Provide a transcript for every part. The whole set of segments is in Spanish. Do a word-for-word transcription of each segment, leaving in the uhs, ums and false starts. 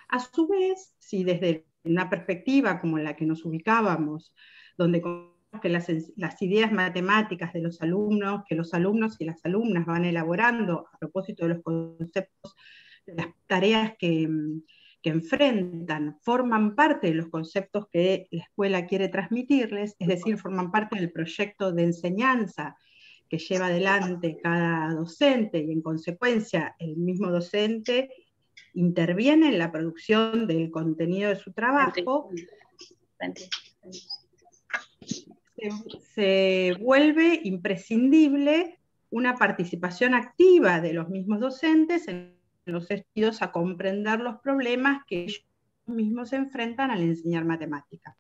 A su vez, si desde una perspectiva como la que nos ubicábamos, donde que las, las ideas matemáticas de los alumnos, que los alumnos y las alumnas van elaborando a propósito de los conceptos, de las tareas que, que enfrentan, forman parte de los conceptos que la escuela quiere transmitirles, es decir, forman parte del proyecto de enseñanza que lleva adelante cada docente, y en consecuencia el mismo docente interviene en la producción del contenido de su trabajo, se, se vuelve imprescindible una participación activa de los mismos docentes en los sentidos a comprender los problemas que ellos mismos se enfrentan al enseñar matemáticas.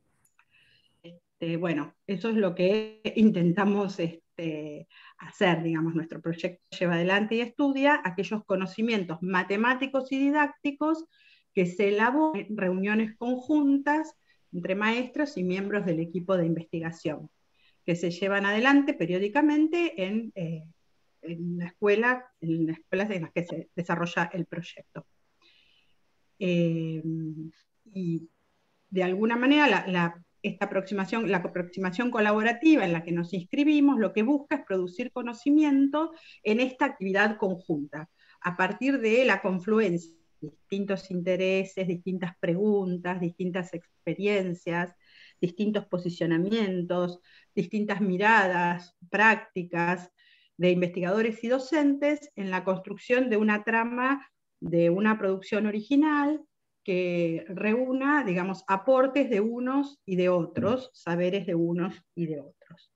Este, bueno, eso es lo que intentamos este, hacer, digamos, nuestro proyecto lleva adelante y estudia aquellos conocimientos matemáticos y didácticos que se elaboran en reuniones conjuntas entre maestros y miembros del equipo de investigación, que se llevan adelante periódicamente en, eh, en la escuela, en las escuelas en las que se desarrolla el proyecto. Eh, y de alguna manera la, la, esta aproximación, la aproximación colaborativa en la que nos inscribimos, lo que busca es producir conocimiento en esta actividad conjunta, a partir de la confluencia de distintos intereses, distintas preguntas, distintas experiencias, distintos posicionamientos, distintas miradas, prácticas de investigadores y docentes en la construcción de una trama de una producción original que reúna, digamos, aportes de unos y de otros, saberes de unos y de otros.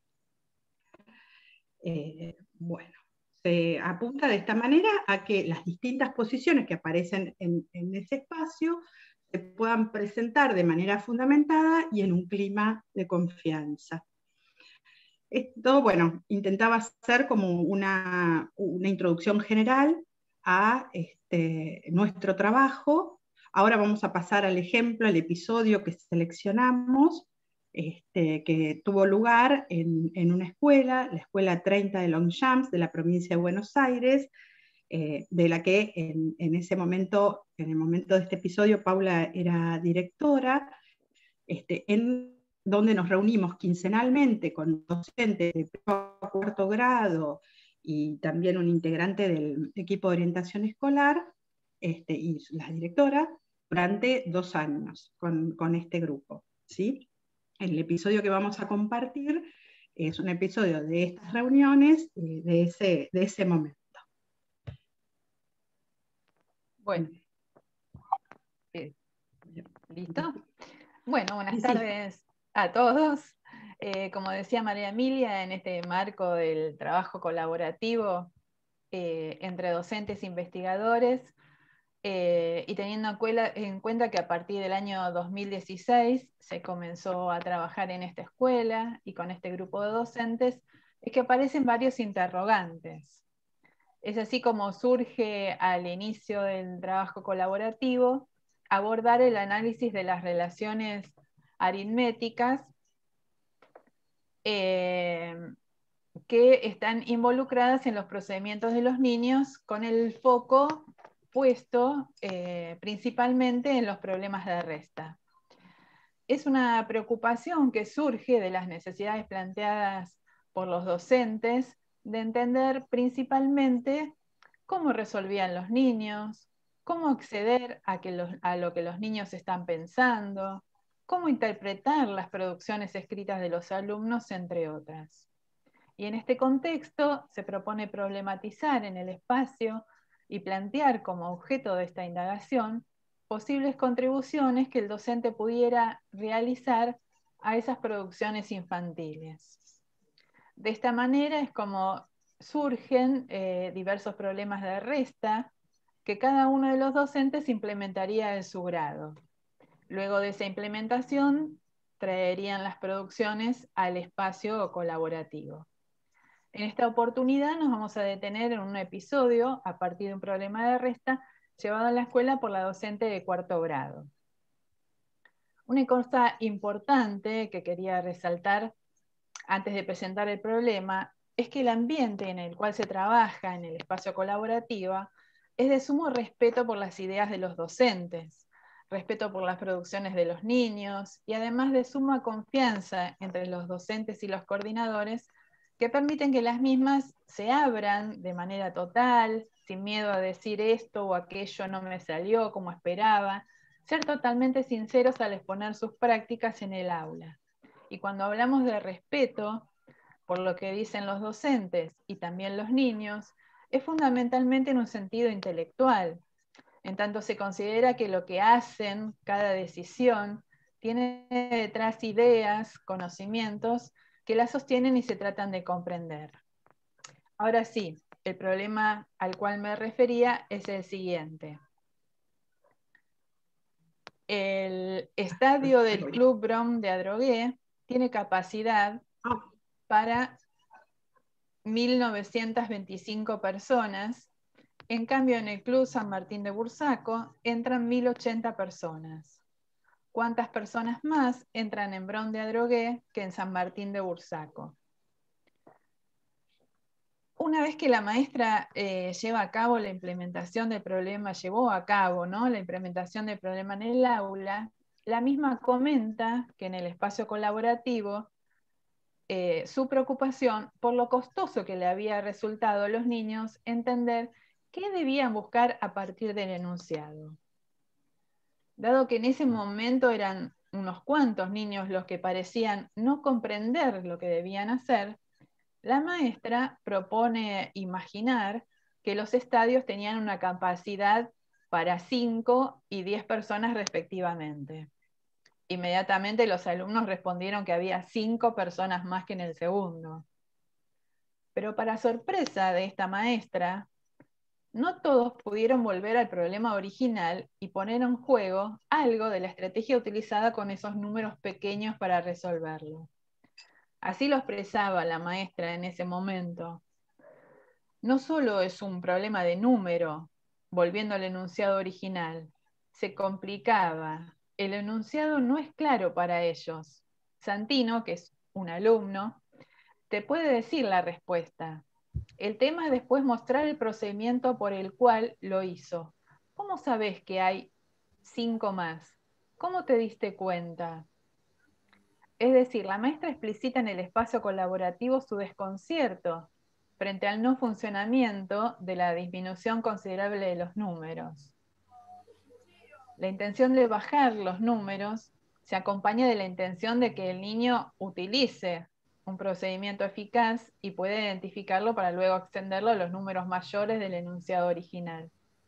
Eh, bueno, se apunta de esta manera a que las distintas posiciones que aparecen en, en ese espacio se puedan presentar de manera fundamentada y en un clima de confianza. Esto, bueno, intentaba hacer como una, una introducción general a este, nuestro trabajo. Ahora vamos a pasar al ejemplo, al episodio que seleccionamos, este, que tuvo lugar en, en una escuela, la escuela treinta de Longchamps de la provincia de Buenos Aires, eh, de la que en, en ese momento, en el momento de este episodio, Paula era directora, este, en donde nos reunimos quincenalmente con docentes de cuarto grado y también un integrante del equipo de orientación escolar este, y la directora, durante dos años con, con este grupo, ¿sí? El episodio que vamos a compartir es un episodio de estas reuniones, eh, de, ese, de ese momento. Bueno. Eh, ¿Listo? Bueno, buenas sí, tardes sí. a todos. Eh, como decía María Emilia, en este marco del trabajo colaborativo eh, entre docentes e investigadores, eh, y teniendo en cuenta, en cuenta que a partir del año dos mil dieciséis se comenzó a trabajar en esta escuela y con este grupo de docentes, es que aparecen varios interrogantes. Es así como surge al inicio del trabajo colaborativo abordar el análisis de las relaciones aritméticas eh, que están involucradas en los procedimientos de los niños, con el foco puesto eh, principalmente en los problemas de resta. Es una preocupación que surge de las necesidades planteadas por los docentes de entender principalmente cómo resolvían los niños, cómo acceder a, que los, a lo que los niños están pensando, cómo interpretar las producciones escritas de los alumnos, entre otras. Y en este contexto se propone problematizar en el espacio y plantear como objeto de esta indagación posibles contribuciones que el docente pudiera realizar a esas producciones infantiles. De esta manera es como surgen eh, diversos problemas de resta que cada uno de los docentes implementaría en su grado. Luego de esa implementación, traerían las producciones al espacio colaborativo. En esta oportunidad nos vamos a detener en un episodio a partir de un problema de resta llevado a la escuela por la docente de cuarto grado. Una cosa importante que quería resaltar antes de presentar el problema es que el ambiente en el cual se trabaja en el espacio colaborativo es de sumo respeto por las ideas de los docentes, respeto por las producciones de los niños y además de suma confianza entre los docentes y los coordinadores que permiten que las mismas se abran de manera total, sin miedo a decir esto o aquello no me salió como esperaba, ser totalmente sinceros al exponer sus prácticas en el aula. Y cuando hablamos de respeto por lo que dicen los docentes y también los niños, es fundamentalmente en un sentido intelectual, en tanto se considera que lo que hacen, cada decisión, tiene detrás ideas, conocimientos que la sostienen y se tratan de comprender. Ahora sí, el problema al cual me refería es el siguiente. El estadio del Club Brom de Adrogué tiene capacidad para mil novecientas veinticinco personas. En cambio, en el Club San Martín de Bursaco entran mil ochenta personas. ¿Cuántas personas más entran en Brom de Adrogué que en San Martín de Bursaco? Una vez que la maestra eh, lleva a cabo la implementación del problema, llevó a cabo, ¿no?, la implementación del problema en el aula, la misma comenta que en el espacio colaborativo eh, su preocupación por lo costoso que le había resultado a los niños entender qué debían buscar a partir del enunciado. Dado que en ese momento eran unos cuantos niños los que parecían no comprender lo que debían hacer, la maestra propone imaginar que los estadios tenían una capacidad para cinco y diez personas respectivamente. Inmediatamente los alumnos respondieron que había cinco personas más que en el segundo. Pero para sorpresa de esta maestra, no todos pudieron volver al problema original y poner en juego algo de la estrategia utilizada con esos números pequeños para resolverlo. Así lo expresaba la maestra en ese momento. No solo es un problema de número, volviendo al enunciado original, se complicaba. El enunciado no es claro para ellos. Santino, que es un alumno, te puede decir la respuesta. El tema es después mostrar el procedimiento por el cual lo hizo. ¿Cómo sabes que hay cinco más? ¿Cómo te diste cuenta? Es decir, la maestra explicita en el espacio colaborativo su desconcierto frente al no funcionamiento de la disminución considerable de los números. La intención de bajar los números se acompaña de la intención de que el niño utilice un procedimiento eficaz y pueda identificarlo para luego extenderlo a los números mayores del enunciado original.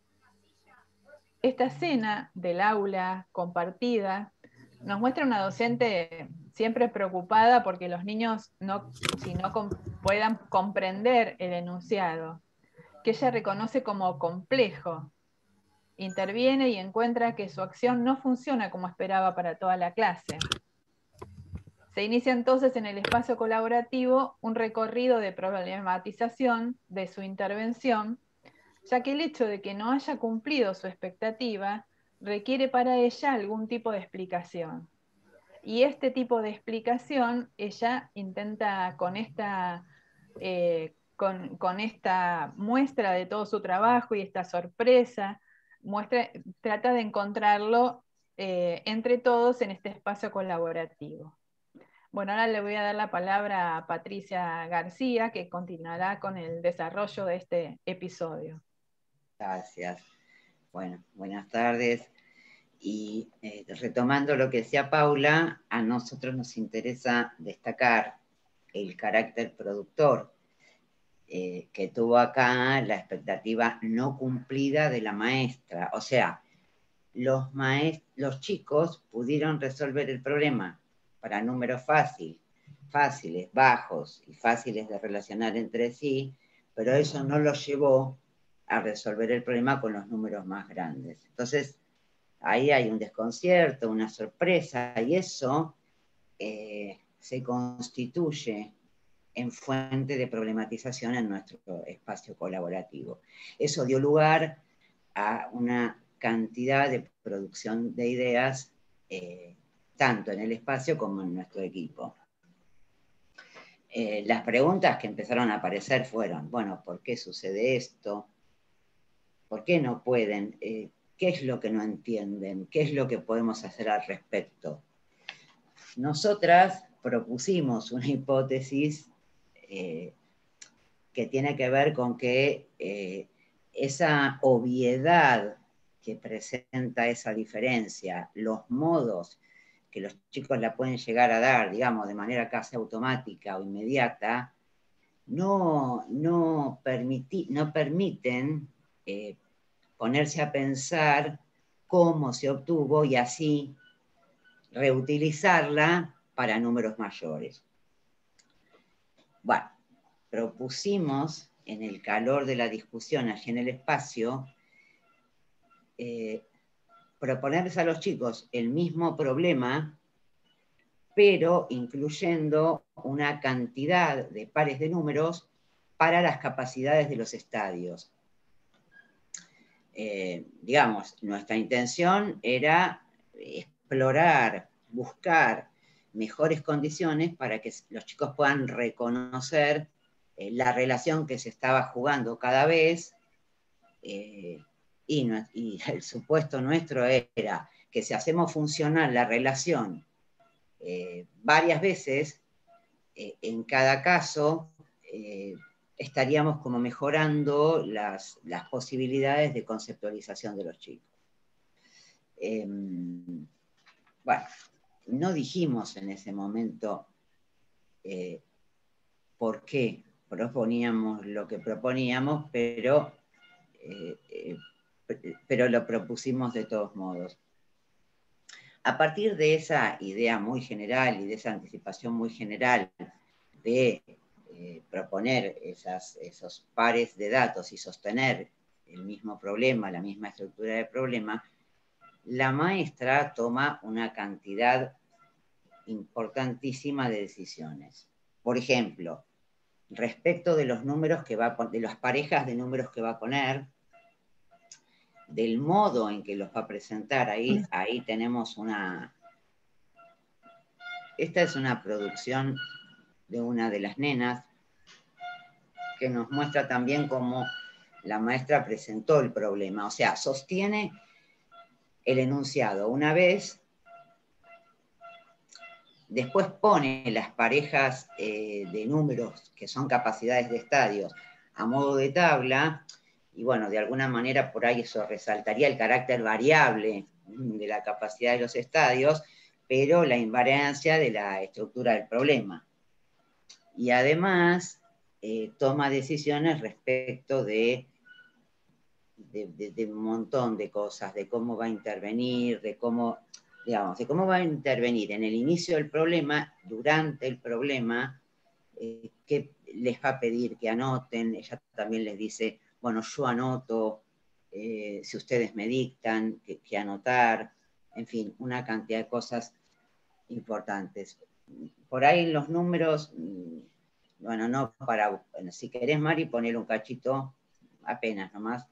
Esta escena del aula compartida nos muestra una docente siempre preocupada porque los niños no, si no com- puedan comprender el enunciado, que ella reconoce como complejo. Interviene y encuentra que su acción no funciona como esperaba para toda la clase. Se inicia entonces en el espacio colaborativo un recorrido de problematización de su intervención, ya que el hecho de que no haya cumplido su expectativa requiere para ella algún tipo de explicación. Y este tipo de explicación ella intenta con esta, eh, con, con esta muestra de todo su trabajo y esta sorpresa, muestra, trata de encontrarlo eh, entre todos en este espacio colaborativo. Bueno, ahora le voy a dar la palabra a Patricia García, que continuará con el desarrollo de este episodio. Gracias. Bueno, buenas tardes. Y eh, retomando lo que decía Paula, a nosotros nos interesa destacar el carácter productor eh, que tuvo acá la expectativa no cumplida de la maestra. O sea, los, maest- los chicos pudieron resolver el problema para números fácil, fáciles, bajos y fáciles de relacionar entre sí, pero eso no los llevó a resolver el problema con los números más grandes. Entonces, ahí hay un desconcierto, una sorpresa, y eso eh, se constituye en fuente de problematización en nuestro espacio colaborativo. Eso dio lugar a una cantidad de producción de ideas, eh, tanto en el espacio como en nuestro equipo. Eh, las preguntas que empezaron a aparecer fueron, bueno, ¿por qué sucede esto? ¿Por qué no pueden? Eh, ¿Qué es lo que no entienden? ¿Qué es lo que podemos hacer al respecto? Nosotras propusimos una hipótesis eh, que tiene que ver con que eh, esa obviedad que presenta esa diferencia, los modos que los chicos la pueden llegar a dar, digamos, de manera casi automática o inmediata, no, no, permiti, no permiten eh, ponerse a pensar cómo se obtuvo y así reutilizarla para números mayores. Bueno, propusimos en el calor de la discusión allí en el espacio eh, proponerles a los chicos el mismo problema, pero incluyendo una cantidad de pares de números para las capacidades de los estadios. Eh, digamos, nuestra intención era explorar, buscar mejores condiciones para que los chicos puedan reconocer eh, la relación que se estaba jugando cada vez, eh, y, no, y el supuesto nuestro era que si hacemos funcionar la relación eh, varias veces, eh, en cada caso, eh, estaríamos como mejorando las, las posibilidades de conceptualización de los chicos. Eh, bueno, no dijimos en ese momento eh, por qué proponíamos lo que proponíamos, pero, eh, eh, pero lo propusimos de todos modos. A partir de esa idea muy general y de esa anticipación muy general de eh, proponer esas, esos pares de datos y sostener el mismo problema, la misma estructura de problema, la maestra toma una cantidad importantísima de decisiones. Por ejemplo, respecto de los números que va a, de las parejas de números que va a poner, del modo en que los va a presentar, ahí, ahí tenemos una... Esta es una producción de una de las nenas que nos muestra también cómo la maestra presentó el problema. O sea, sostiene el enunciado una vez, después pone las parejas eh, de números que son capacidades de estadios a modo de tabla, y bueno, de alguna manera por ahí eso resaltaría el carácter variable de la capacidad de los estadios, pero la invariancia de la estructura del problema. Y además eh, toma decisiones respecto de, de, de, de un montón de cosas, de cómo va a intervenir, de cómo, digamos, de cómo va a intervenir en el inicio del problema, durante el problema, eh, qué les va a pedir que anoten. Ella también les dice, bueno, yo anoto, eh, si ustedes me dictan, que, que anotar, en fin, una cantidad de cosas importantes. Por ahí los números, bueno, no para, bueno, si querés, Mari, poner un cachito, apenas nomás,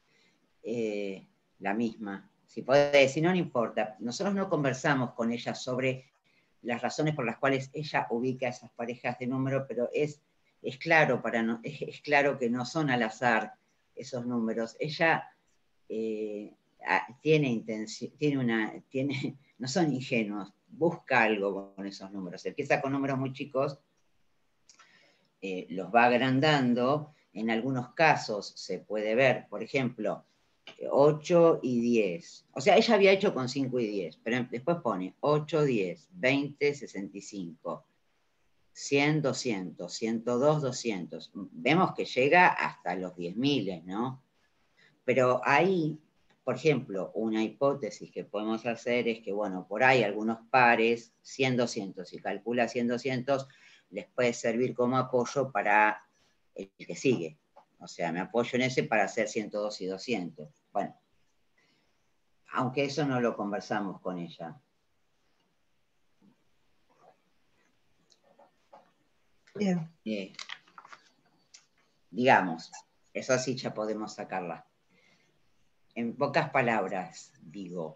eh, la misma. Si podés, si no, no importa. Nosotros no conversamos con ella sobre las razones por las cuales ella ubica esas parejas de números, pero es, es, claro para no, es, es claro que no son al azar esos números. Ella eh, tiene intención, tiene una, tiene, no son ingenuos, busca algo con esos números. Empieza con números muy chicos, eh, los va agrandando. En algunos casos se puede ver, por ejemplo, ocho y diez. O sea, ella había hecho con cinco y diez, pero después pone ocho, diez, veinte, sesenta y cinco, cien, doscientos, ciento dos, doscientos. Vemos que llega hasta los diez mil, ¿no? Pero ahí, por ejemplo, una hipótesis que podemos hacer es que, bueno, por ahí algunos pares, cien, doscientos, si calcula cien, doscientos, les puede servir como apoyo para el que sigue. O sea, me apoyo en ese para hacer ciento dos y doscientos. Bueno, aunque eso no lo conversamos con ella. Bien. Eh, digamos, eso sí ya podemos sacarla. En pocas palabras, digo,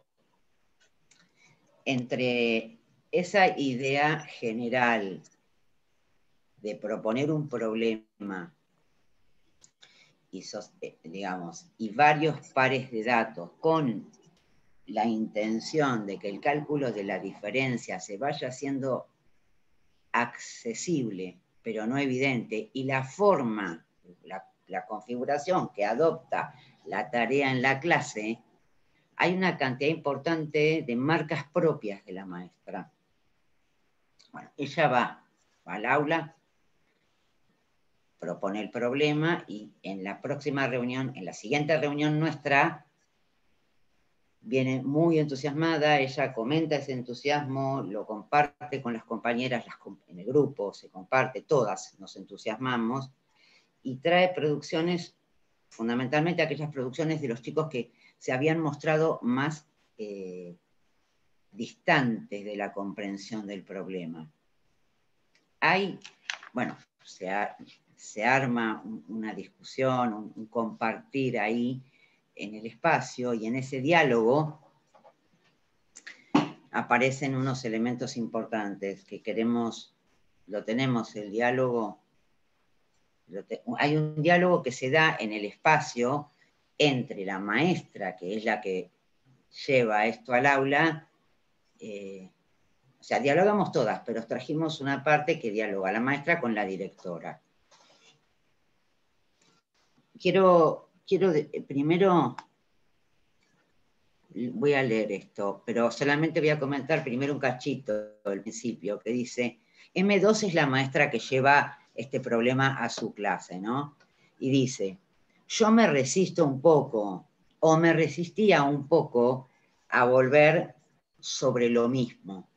entre esa idea general de proponer un problema y, digamos, y varios pares de datos con la intención de que el cálculo de la diferencia se vaya haciendo accesible, pero no evidente, y la forma, la, la configuración que adopta la tarea en la clase, hay una cantidad importante de marcas propias de la maestra. Bueno, ella va, va al aula, propone el problema y en la próxima reunión, en la siguiente reunión nuestra, viene muy entusiasmada, ella comenta ese entusiasmo, lo comparte con las compañeras las, en el grupo, se comparte, todas nos entusiasmamos, y trae producciones, fundamentalmente aquellas producciones de los chicos que se habían mostrado más eh, distantes de la comprensión del problema. Hay, bueno, se, ha, se arma una discusión, un, un compartir ahí en el espacio, y en ese diálogo aparecen unos elementos importantes que queremos, lo tenemos, el diálogo, lo te, hay un diálogo que se da en el espacio entre la maestra, que es la que lleva esto al aula, eh, o sea, dialogamos todas, pero trajimos una parte que dialoga la maestra con la directora. Quiero, quiero de, primero, voy a leer esto, pero solamente voy a comentar primero un cachito al principio, que dice, eme dos es la maestra que lleva este problema a su clase, ¿no? Y dice, yo me resisto un poco, o me resistía un poco a volver sobre lo mismo.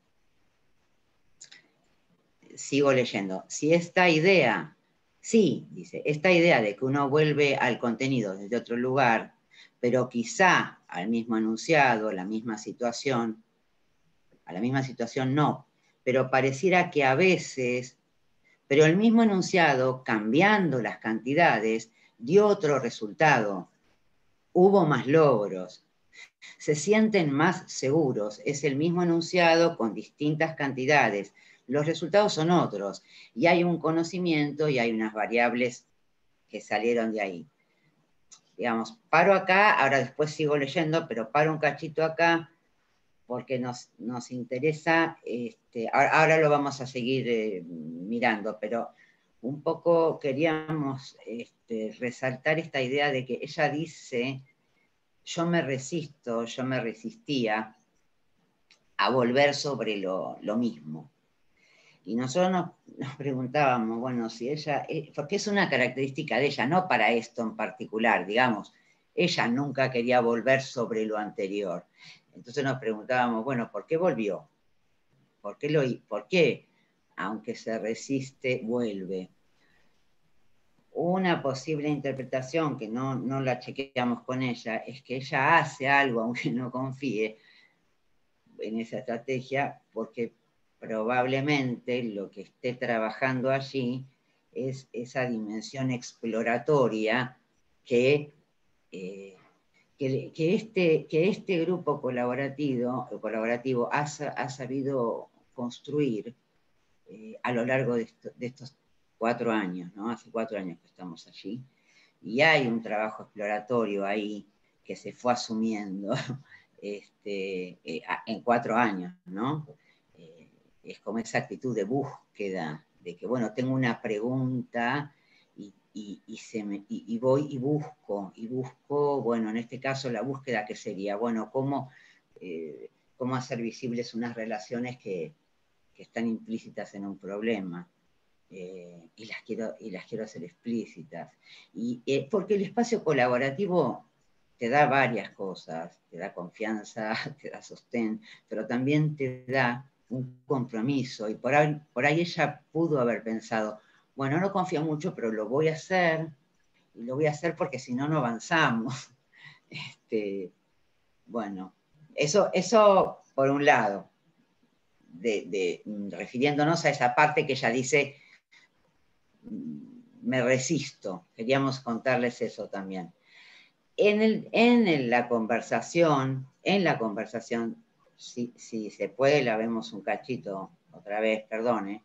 Sigo leyendo. Si esta idea, sí, dice, esta idea de que uno vuelve al contenido desde otro lugar, pero quizá al mismo enunciado, la misma situación, a la misma situación no, pero pareciera que a veces, pero el mismo enunciado, cambiando las cantidades, dio otro resultado. Hubo más logros. Se sienten más seguros. Es el mismo enunciado con distintas cantidades. Los resultados son otros. Y hay un conocimiento y hay unas variables que salieron de ahí. Digamos, paro acá, ahora después sigo leyendo, pero paro un cachito acá porque nos, nos interesa, este, ahora, ahora lo vamos a seguir eh, mirando, pero un poco queríamos este, resaltar esta idea de que ella dice, yo me resisto, yo me resistía a volver sobre lo, lo mismo. Y nosotros nos, nos preguntábamos, bueno, si ella, eh, porque es una característica de ella, no para esto en particular, digamos, ella nunca quería volver sobre lo anterior. Entonces nos preguntábamos, bueno, ¿por qué volvió? ¿Por qué, lo, por qué aunque se resiste, vuelve? Una posible interpretación, que no, no la chequeamos con ella, es que ella hace algo, aunque no confíe en esa estrategia, porque probablemente lo que esté trabajando allí es esa dimensión exploratoria que, eh, que, que, este, que este grupo colaborativo, colaborativo ha, ha sabido construir eh, a lo largo de, esto, de estos cuatro años, ¿no? Hace cuatro años que estamos allí, y hay un trabajo exploratorio ahí que se fue asumiendo este, eh, en cuatro años, ¿no? Eh, es como esa actitud de búsqueda, de que, bueno, tengo una pregunta y, y, y, se me, y, y voy y busco, y busco, bueno, en este caso la búsqueda que sería, bueno, cómo, eh, cómo hacer visibles unas relaciones que, que están implícitas en un problema. Eh, y, las quiero, y las quiero hacer explícitas. Y, eh, porque el espacio colaborativo te da varias cosas, te da confianza, te da sostén, pero también te da un compromiso. Y por ahí, por ahí ella pudo haber pensado, bueno, no confío mucho, pero lo voy a hacer, y lo voy a hacer porque si no, no avanzamos. Este, bueno, eso, eso por un lado, de, de, refiriéndonos a esa parte que ella dice, me resisto, queríamos contarles eso también. En, el, en el, la conversación, en la conversación, si, si se puede, la vemos un cachito otra vez, perdone.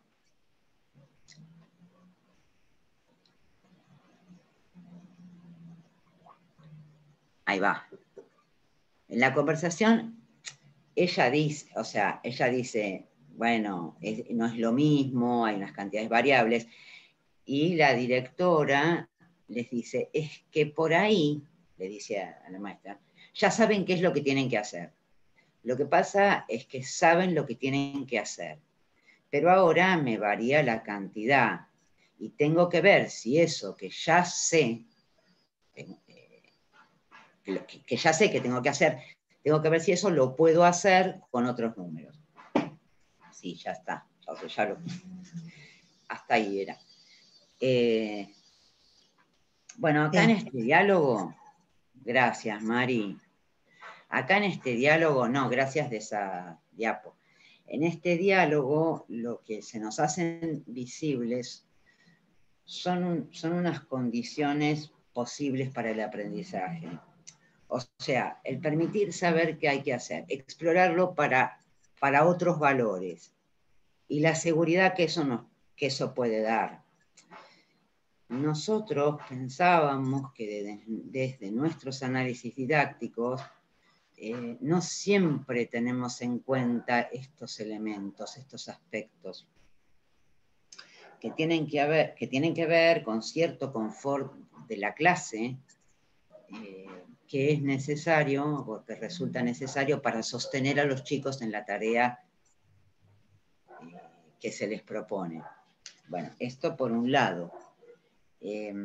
ahí va. En la conversación, ella dice, o sea, ella dice, bueno, es, no es lo mismo, hay unas cantidades variables, y la directora les dice, es que por ahí, le dice a, a la maestra, ya saben qué es lo que tienen que hacer. Lo que pasa es que saben lo que tienen que hacer, pero ahora me varía la cantidad, y tengo que ver si eso que ya sé, eh, que, que ya sé que tengo que hacer, tengo que ver si eso lo puedo hacer con otros números. Sí, ya está. O sea, ya lo, hasta ahí era. Eh, bueno, acá en este diálogo, gracias, Mari. Acá en este diálogo, no, gracias de esa diapo. En este diálogo, lo que se nos hacen visibles son, son unas condiciones posibles para el aprendizaje. O sea, el permitir saber qué hay que hacer, explorarlo para, para otros valores y la seguridad que eso, nos, que eso puede dar. Nosotros pensábamos que desde, desde nuestros análisis didácticos eh, no siempre tenemos en cuenta estos elementos, estos aspectos que tienen que, haber, que, tienen que ver con cierto confort de la clase, eh, que es necesario, o que resulta necesario para sostener a los chicos en la tarea eh, que se les propone. Bueno, esto por un lado. Eh,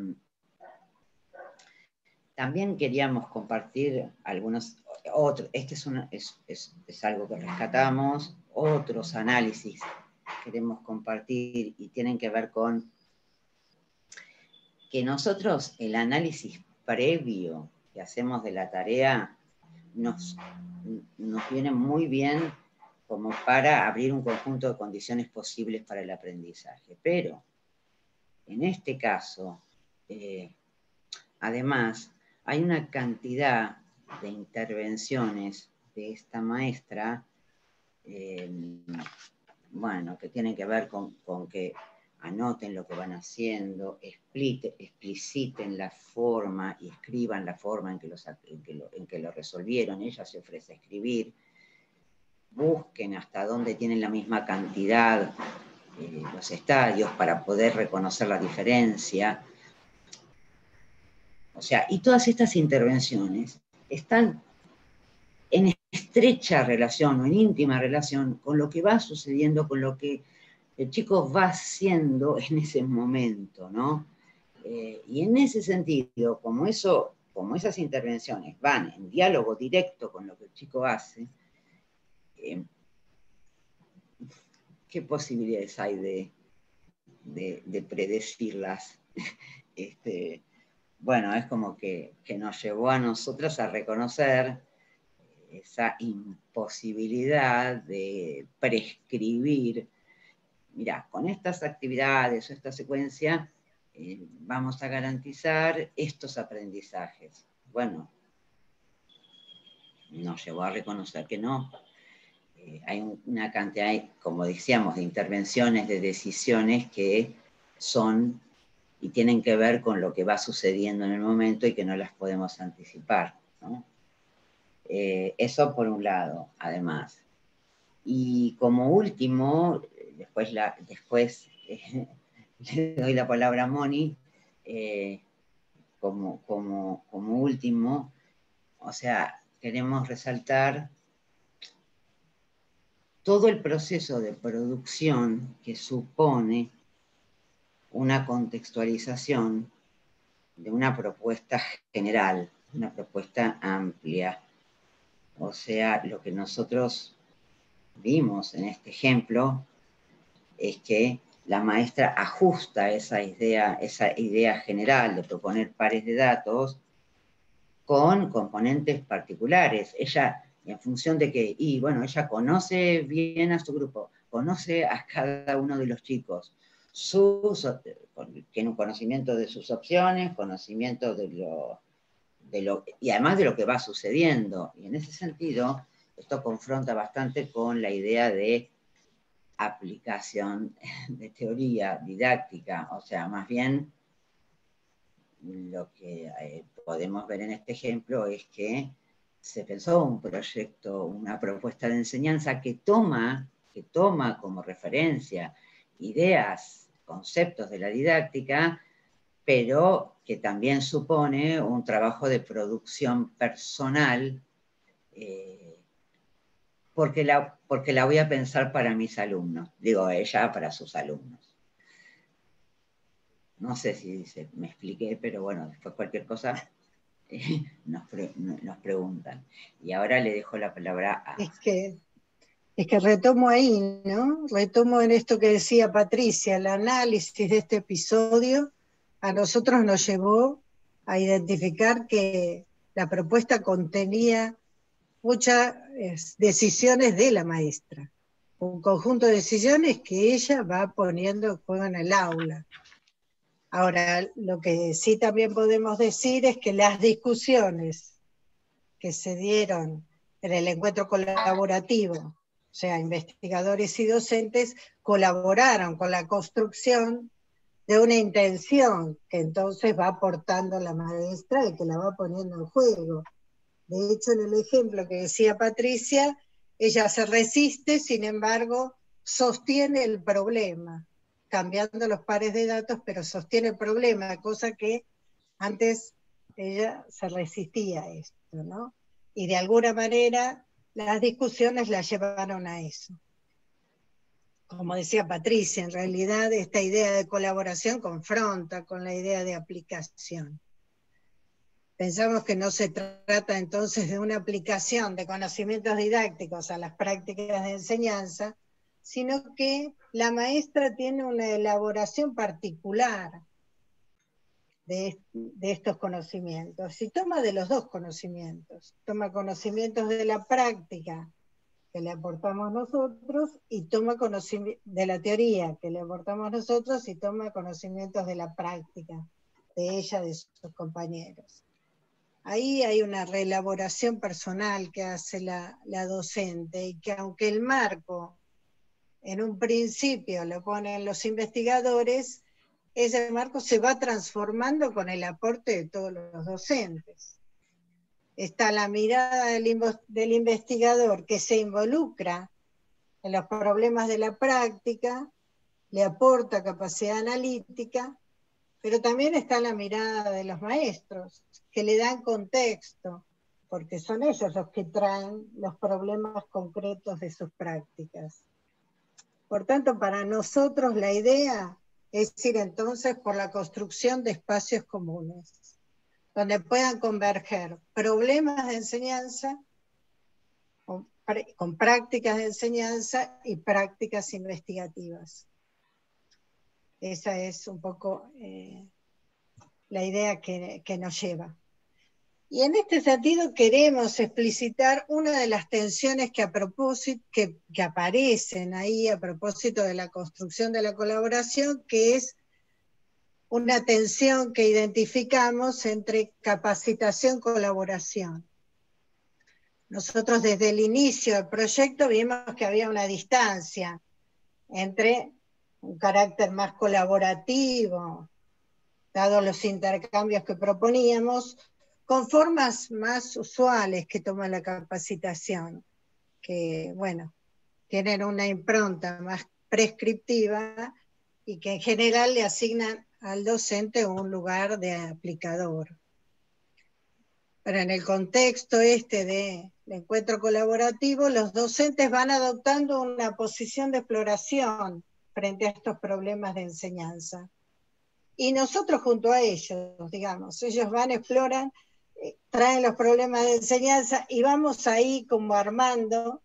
también queríamos compartir algunos, otros, este es, una, es, es, es algo que rescatamos, otros análisis queremos compartir y tienen que ver con que nosotros el análisis previo que hacemos de la tarea nos, nos viene muy bien como para abrir un conjunto de condiciones posibles para el aprendizaje. Pero, en este caso, eh, además, hay una cantidad de intervenciones de esta maestra, eh, bueno, que tienen que ver con, con que anoten lo que van haciendo, explique, expliciten la forma y escriban la forma en que, los, en, que lo, en que lo resolvieron. Ella se ofrece a escribir. Busquen hasta dónde tienen la misma cantidad eh, los estadios para poder reconocer la diferencia. O sea, y todas estas intervenciones están en estrecha relación o en íntima relación con lo que va sucediendo, con lo que el chico va haciendo en ese momento, ¿no? Eh, y en ese sentido, como, eso, como esas intervenciones van en diálogo directo con lo que el chico hace, eh, ¿qué posibilidades hay de, de, de predecirlas? este, bueno, es como que, que nos llevó a nosotros a reconocer esa imposibilidad de prescribir. Mira, con estas actividades o esta secuencia eh, vamos a garantizar estos aprendizajes. Bueno, nos llevó a reconocer que no. Eh, hay una cantidad, como decíamos, de intervenciones, de decisiones que son y tienen que ver con lo que va sucediendo en el momento y que no las podemos anticipar, ¿no? Eh, eso por un lado, además. Y como último, después, la, después eh, le doy la palabra a Moni, eh, como, como, como último, o sea, queremos resaltar todo el proceso de producción que supone una contextualización de una propuesta general, una propuesta amplia. O sea, lo que nosotros vimos en este ejemplo es que la maestra ajusta esa idea, esa idea general de proponer pares de datos con componentes particulares. Ella, en función de que, y bueno, ella conoce bien a su grupo, conoce a cada uno de los chicos, sus, tiene un conocimiento de sus opciones, conocimiento de lo, de lo, y además de lo que va sucediendo. Y en ese sentido, esto confronta bastante con la idea de aplicación de teoría didáctica, o sea, más bien lo que eh, podemos ver en este ejemplo es que se pensó un proyecto, una propuesta de enseñanza que toma, que toma como referencia ideas, conceptos de la didáctica, pero que también supone un trabajo de producción personal, eh, porque, la, porque la voy a pensar para mis alumnos, digo ella para sus alumnos. No sé si se, me expliqué, pero bueno, después cualquier cosa eh, nos, pre, nos preguntan. Y ahora le dejo la palabra a... Es que, es que retomo ahí, ¿no? Retomo en esto que decía Patricia, el análisis de este episodio a nosotros nos llevó a identificar que la propuesta contenía muchas decisiones de la maestra, un conjunto de decisiones que ella va poniendo en juego en el aula. Ahora, lo que sí también podemos decir es que las discusiones que se dieron en el encuentro colaborativo, o sea, investigadores y docentes, colaboraron con la construcción de una intención que entonces va aportando la maestra y que la va poniendo en juego. De hecho, en el ejemplo que decía Patricia, ella se resiste, sin embargo, sostiene el problema, cambiando los pares de datos, pero sostiene el problema, cosa que antes ella se resistía a esto, ¿no? Y de alguna manera las discusiones la llevaron a eso. Como decía Patricia, en realidad esta idea de colaboración confronta con la idea de aplicación. Pensamos que no se trata entonces de una aplicación de conocimientos didácticos a las prácticas de enseñanza, sino que la maestra tiene una elaboración particular de, de estos conocimientos, y toma de los dos conocimientos, toma conocimientos de la práctica que le aportamos nosotros, y toma conocimientos de la teoría que le aportamos nosotros, y toma conocimientos de la práctica de ella, de sus compañeros. Ahí hay una reelaboración personal que hace la, la docente, y que aunque el marco en un principio lo ponen los investigadores, ese marco se va transformando con el aporte de todos los docentes. Está la mirada del, del investigador que se involucra en los problemas de la práctica, le aporta capacidad analítica, pero también está la mirada de los maestros, que le dan contexto, porque son ellos los que traen los problemas concretos de sus prácticas. Por tanto, para nosotros la idea es ir entonces por la construcción de espacios comunes, donde puedan converger problemas de enseñanza con, con prácticas de enseñanza y prácticas investigativas. Esa es un poco eh, la idea que, que nos lleva. Y en este sentido queremos explicitar una de las tensiones que, a propósito, que, que aparecen ahí a propósito de la construcción de la colaboración, que es una tensión que identificamos entre capacitación y colaboración. Nosotros desde el inicio del proyecto vimos que había una distancia entre un carácter más colaborativo, dado los intercambios que proponíamos, con formas más usuales que toma la capacitación, que, bueno, tienen una impronta más prescriptiva y que en general le asignan al docente un lugar de aplicador. Pero en el contexto este del encuentro colaborativo, los docentes van adoptando una posición de exploración frente a estos problemas de enseñanza. Y nosotros junto a ellos, digamos, ellos van, exploran, eh, traen los problemas de enseñanza y vamos ahí como armando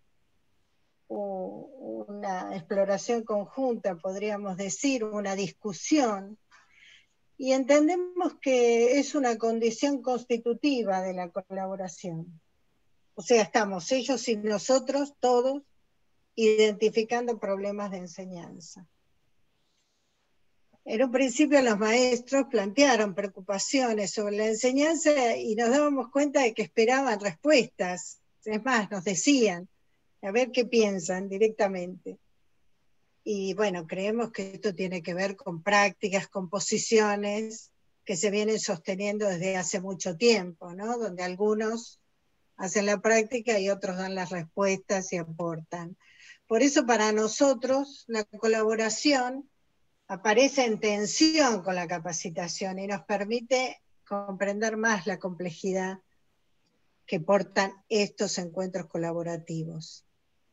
uh, una exploración conjunta, podríamos decir, una discusión. Y entendemos que es una condición constitutiva de la colaboración. O sea, estamos ellos y nosotros, todos, identificando problemas de enseñanza. En un principio los maestros plantearon preocupaciones sobre la enseñanza y nos dábamos cuenta de que esperaban respuestas. Es más, nos decían, a ver qué piensan directamente. Y bueno, creemos que esto tiene que ver con prácticas, con posiciones que se vienen sosteniendo desde hace mucho tiempo, ¿no? Donde algunos hacen la práctica y otros dan las respuestas y aportan. Por eso para nosotros la colaboración aparece en tensión con la capacitación y nos permite comprender más la complejidad que portan estos encuentros colaborativos.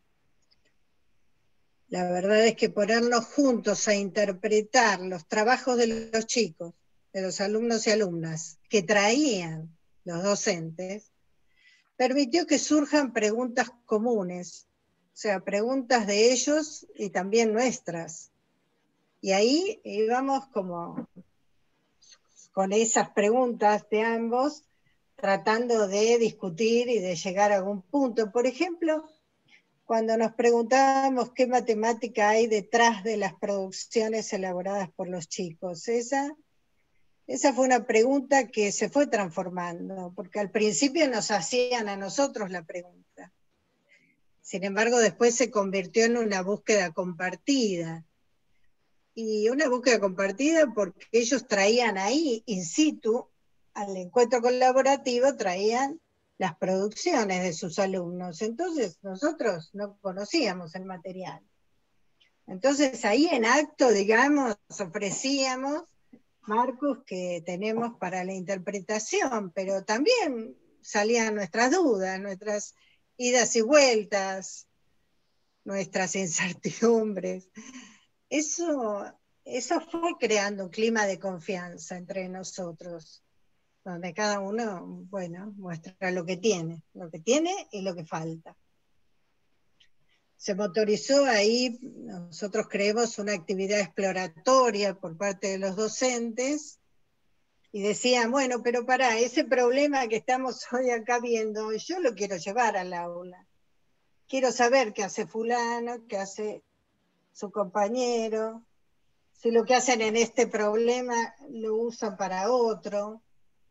La verdad es que ponernos juntos a interpretar los trabajos de los chicos, de los alumnos y alumnas, que traían los docentes, permitió que surjan preguntas comunes, o sea, preguntas de ellos y también nuestras. Y ahí íbamos como con esas preguntas de ambos, tratando de discutir y de llegar a algún punto. Por ejemplo, cuando nos preguntábamos qué matemática hay detrás de las producciones elaboradas por los chicos, esa, esa fue una pregunta que se fue transformando, porque al principio nos hacían a nosotros la pregunta. Sin embargo, después se convirtió en una búsqueda compartida. Y una búsqueda compartida porque ellos traían ahí, in situ, al encuentro colaborativo, traían las producciones de sus alumnos. Entonces nosotros no conocíamos el material. Entonces ahí en acto, digamos, ofrecíamos marcos que tenemos para la interpretación, pero también salían nuestras dudas, nuestras idas y vueltas, nuestras incertidumbres. Eso, eso fue creando un clima de confianza entre nosotros, donde cada uno, bueno, muestra lo que tiene, lo que tiene y lo que falta. Se motorizó ahí, nosotros creemos, una actividad exploratoria por parte de los docentes, y decían, bueno, pero pará, ese problema que estamos hoy acá viendo, yo lo quiero llevar al aula. Quiero saber qué hace fulano, qué hace su compañero, si lo que hacen en este problema lo usan para otro.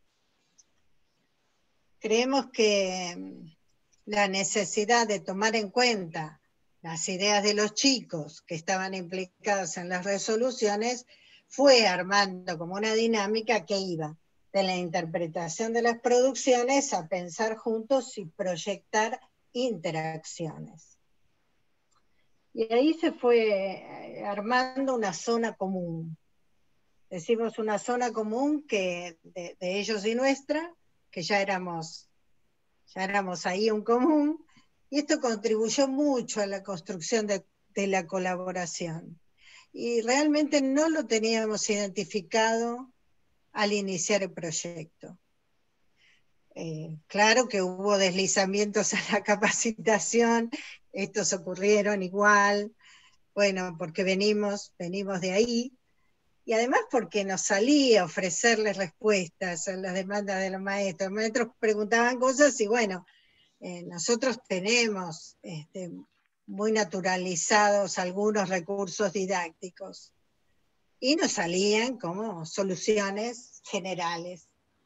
Creemos que la necesidad de tomar en cuenta las ideas de los chicos que estaban implicados en las resoluciones fue armando como una dinámica que iba de la interpretación de las producciones a pensar juntos y proyectar interacciones. Y ahí se fue armando una zona común. Decimos una zona común que de, de ellos y nuestra, que ya éramos, ya éramos ahí un común, y esto contribuyó mucho a la construcción de, de la colaboración. Y realmente no lo teníamos identificado al iniciar el proyecto. Eh, claro que hubo deslizamientos a la capacitación, estos ocurrieron igual, bueno, porque venimos, venimos de ahí, y además porque nos salía ofrecerles respuestas a las demandas de los maestros. Los maestros preguntaban cosas y bueno, eh, nosotros tenemos este, muy naturalizados algunos recursos didácticos y nos salían como soluciones generales.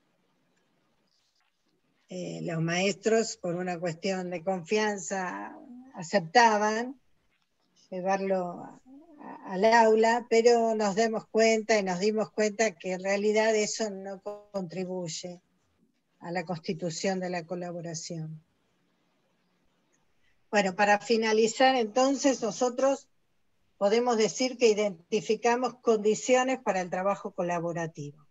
Eh, los maestros, por una cuestión de confianza, aceptaban llevarlo a al aula, pero nos demos cuenta y nos dimos cuenta que en realidad eso no contribuye a la constitución de la colaboración. Bueno, para finalizar entonces, nosotros podemos decir que identificamos condiciones para el trabajo colaborativo.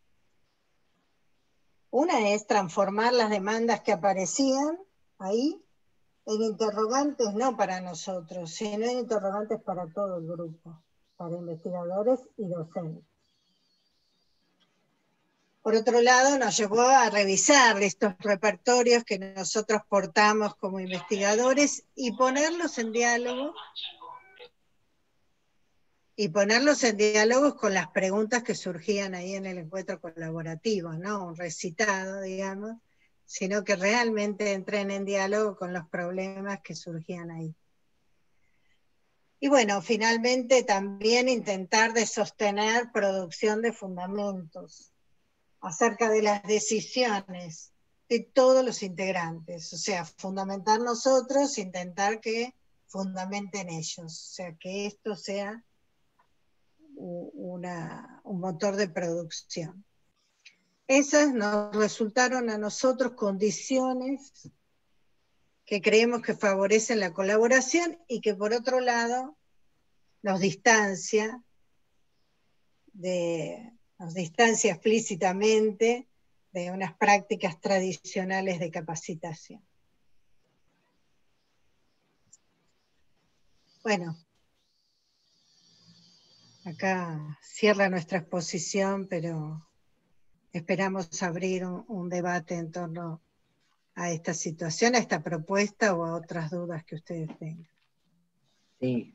Una es transformar las demandas que aparecían ahí en interrogantes no para nosotros, sino en interrogantes para todo el grupo, para investigadores y docentes. Por otro lado, nos llevó a revisar estos repertorios que nosotros portamos como investigadores y ponerlos en diálogo, y ponerlos en diálogos con las preguntas que surgían ahí en el encuentro colaborativo, no un recitado, digamos, sino que realmente entren en diálogo con los problemas que surgían ahí. Y bueno, finalmente también intentar de sostener producción de fundamentos acerca de las decisiones de todos los integrantes, o sea, fundamentar nosotros, intentar que fundamenten ellos, o sea, que esto sea una, un motor de producción. Esas nos resultaron a nosotros condiciones que creemos que favorecen la colaboración y que por otro lado nos distancia, de, nos distancia explícitamente de unas prácticas tradicionales de capacitación. Bueno, acá cierra nuestra exposición, pero esperamos abrir un, un debate en torno a esta situación, a esta propuesta o a otras dudas que ustedes tengan. Sí.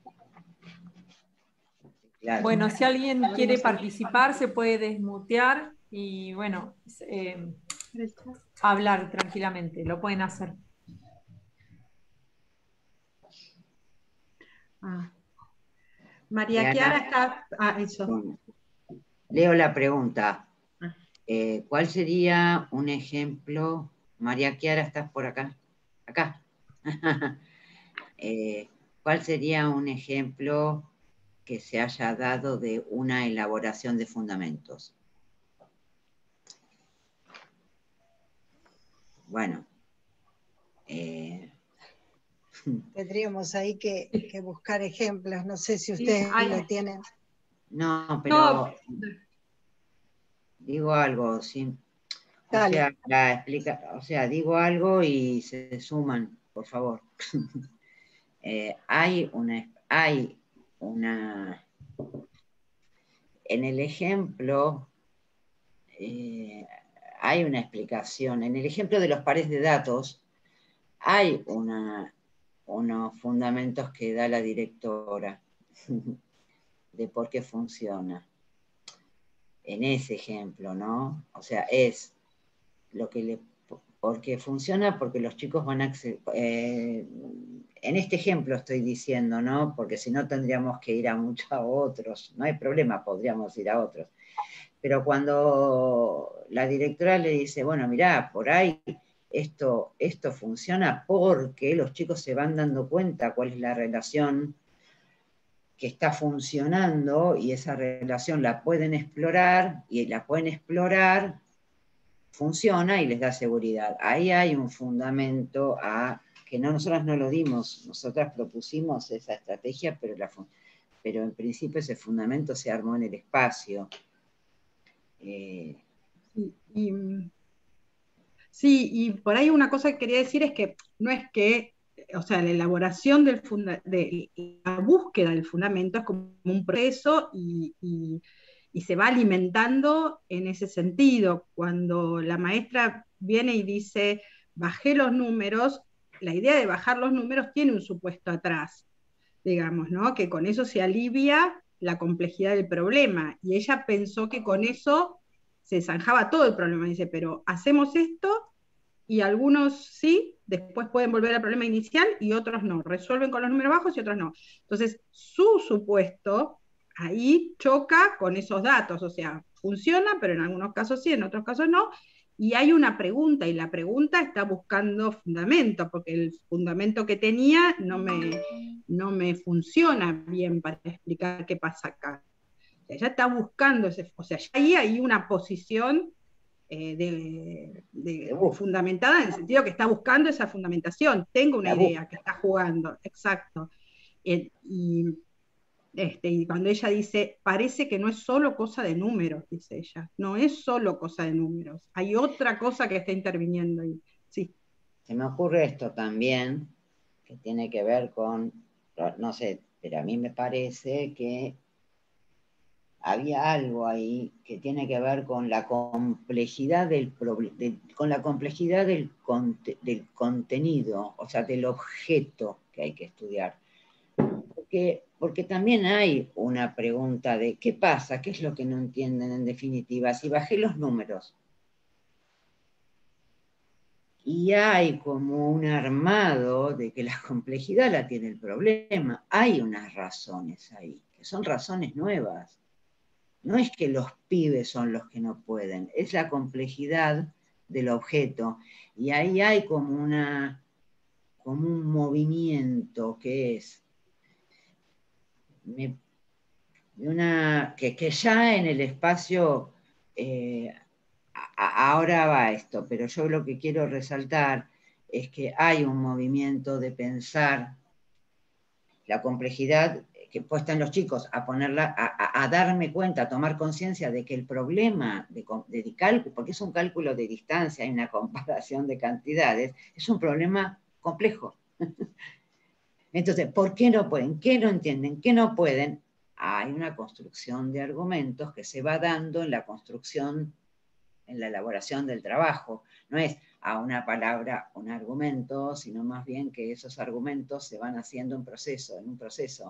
Claro. Bueno, si alguien quiere participar, se puede desmutear y, bueno, eh, hablar tranquilamente, lo pueden hacer. Ah. María Chiara está... Ah, eso. Leo la pregunta. Ah. Eh, ¿Cuál sería un ejemplo? María Chiara, ¿estás por acá? Acá. eh, ¿Cuál sería un ejemplo que se haya dado de una elaboración de fundamentos? Bueno. Eh, Tendríamos ahí que, que buscar ejemplos, no sé si ustedes sí, lo tienen. No, pero no. digo algo, sí. O sea, la explica, o sea, digo algo y se suman, por favor. eh, hay una, hay una, en el ejemplo, eh, hay una explicación. En el ejemplo de los pares de datos, hay una, unos fundamentos que da la directora de por qué funciona. En ese ejemplo, ¿no? O sea, es lo que le... Porque funciona porque los chicos van a acceder... Eh, en este ejemplo estoy diciendo, ¿no? Porque si no tendríamos que ir a muchos a otros. No hay problema, podríamos ir a otros. Pero cuando la directora le dice, bueno, mirá, por ahí esto, esto funciona porque los chicos se van dando cuenta cuál es la relación que está funcionando y esa relación la pueden explorar y la pueden explorar, funciona y les da seguridad. Ahí hay un fundamento a, que no, nosotros no lo dimos, nosotras propusimos esa estrategia, pero, la, pero en principio ese fundamento se armó en el espacio. Eh, y, y, sí, y por ahí una cosa que quería decir es que no es que, o sea, la elaboración del funda, de la búsqueda del fundamento es como un proceso y, y, y se va alimentando en ese sentido. Cuando la maestra viene y dice, bajé los números, la idea de bajar los números tiene un supuesto atrás, digamos, ¿no? Que con eso se alivia la complejidad del problema. Y ella pensó que con eso se zanjaba todo el problema. Dice, pero hacemos esto y algunos sí, después pueden volver al problema inicial y otros no. Resuelven con los números bajos y otros no. Entonces, su supuesto ahí choca con esos datos. O sea, funciona, pero en algunos casos sí, en otros casos no. Y hay una pregunta, y la pregunta está buscando fundamento, porque el fundamento que tenía no me, no me funciona bien para explicar qué pasa acá. O sea, ella está buscando ese, o sea, ya ahí hay una posición eh, de, de, de fundamentada en el sentido que está buscando esa fundamentación. Tengo una idea que está jugando, exacto. Eh, y Este, y cuando ella dice, parece que no es solo cosa de números, dice ella, no es solo cosa de números, hay otra cosa que está interviniendo ahí. Sí. Se me ocurre esto también, que tiene que ver con, no sé, pero a mí me parece que había algo ahí que tiene que ver con la complejidad del, de, con la complejidad del, conte, del contenido, o sea, del objeto que hay que estudiar. Porque, porque también hay una pregunta de ¿qué pasa? ¿Qué es lo que no entienden en definitiva? Si bajé los números y hay como un armado de que la complejidad la tiene el problema, hay unas razones ahí, que son razones nuevas. No es que los pibes son los que no pueden, es la complejidad del objeto. Y ahí hay como, una, como un movimiento que es me, una, que, que ya en el espacio eh, a, ahora va esto, pero yo lo que quiero resaltar es que hay un movimiento de pensar la complejidad que puesta en los chicos, a ponerla, a, a, a darme cuenta, a tomar conciencia de que el problema de, de, de cálculo, porque es un cálculo de distancia, hay una comparación de cantidades, es un problema complejo. Entonces, ¿por qué no pueden? ¿Qué no entienden? ¿Qué no pueden? Hay una construcción de argumentos que se va dando en la construcción, en la elaboración del trabajo. No es a una palabra un argumento, sino más bien que esos argumentos se van haciendo en proceso, en un proceso.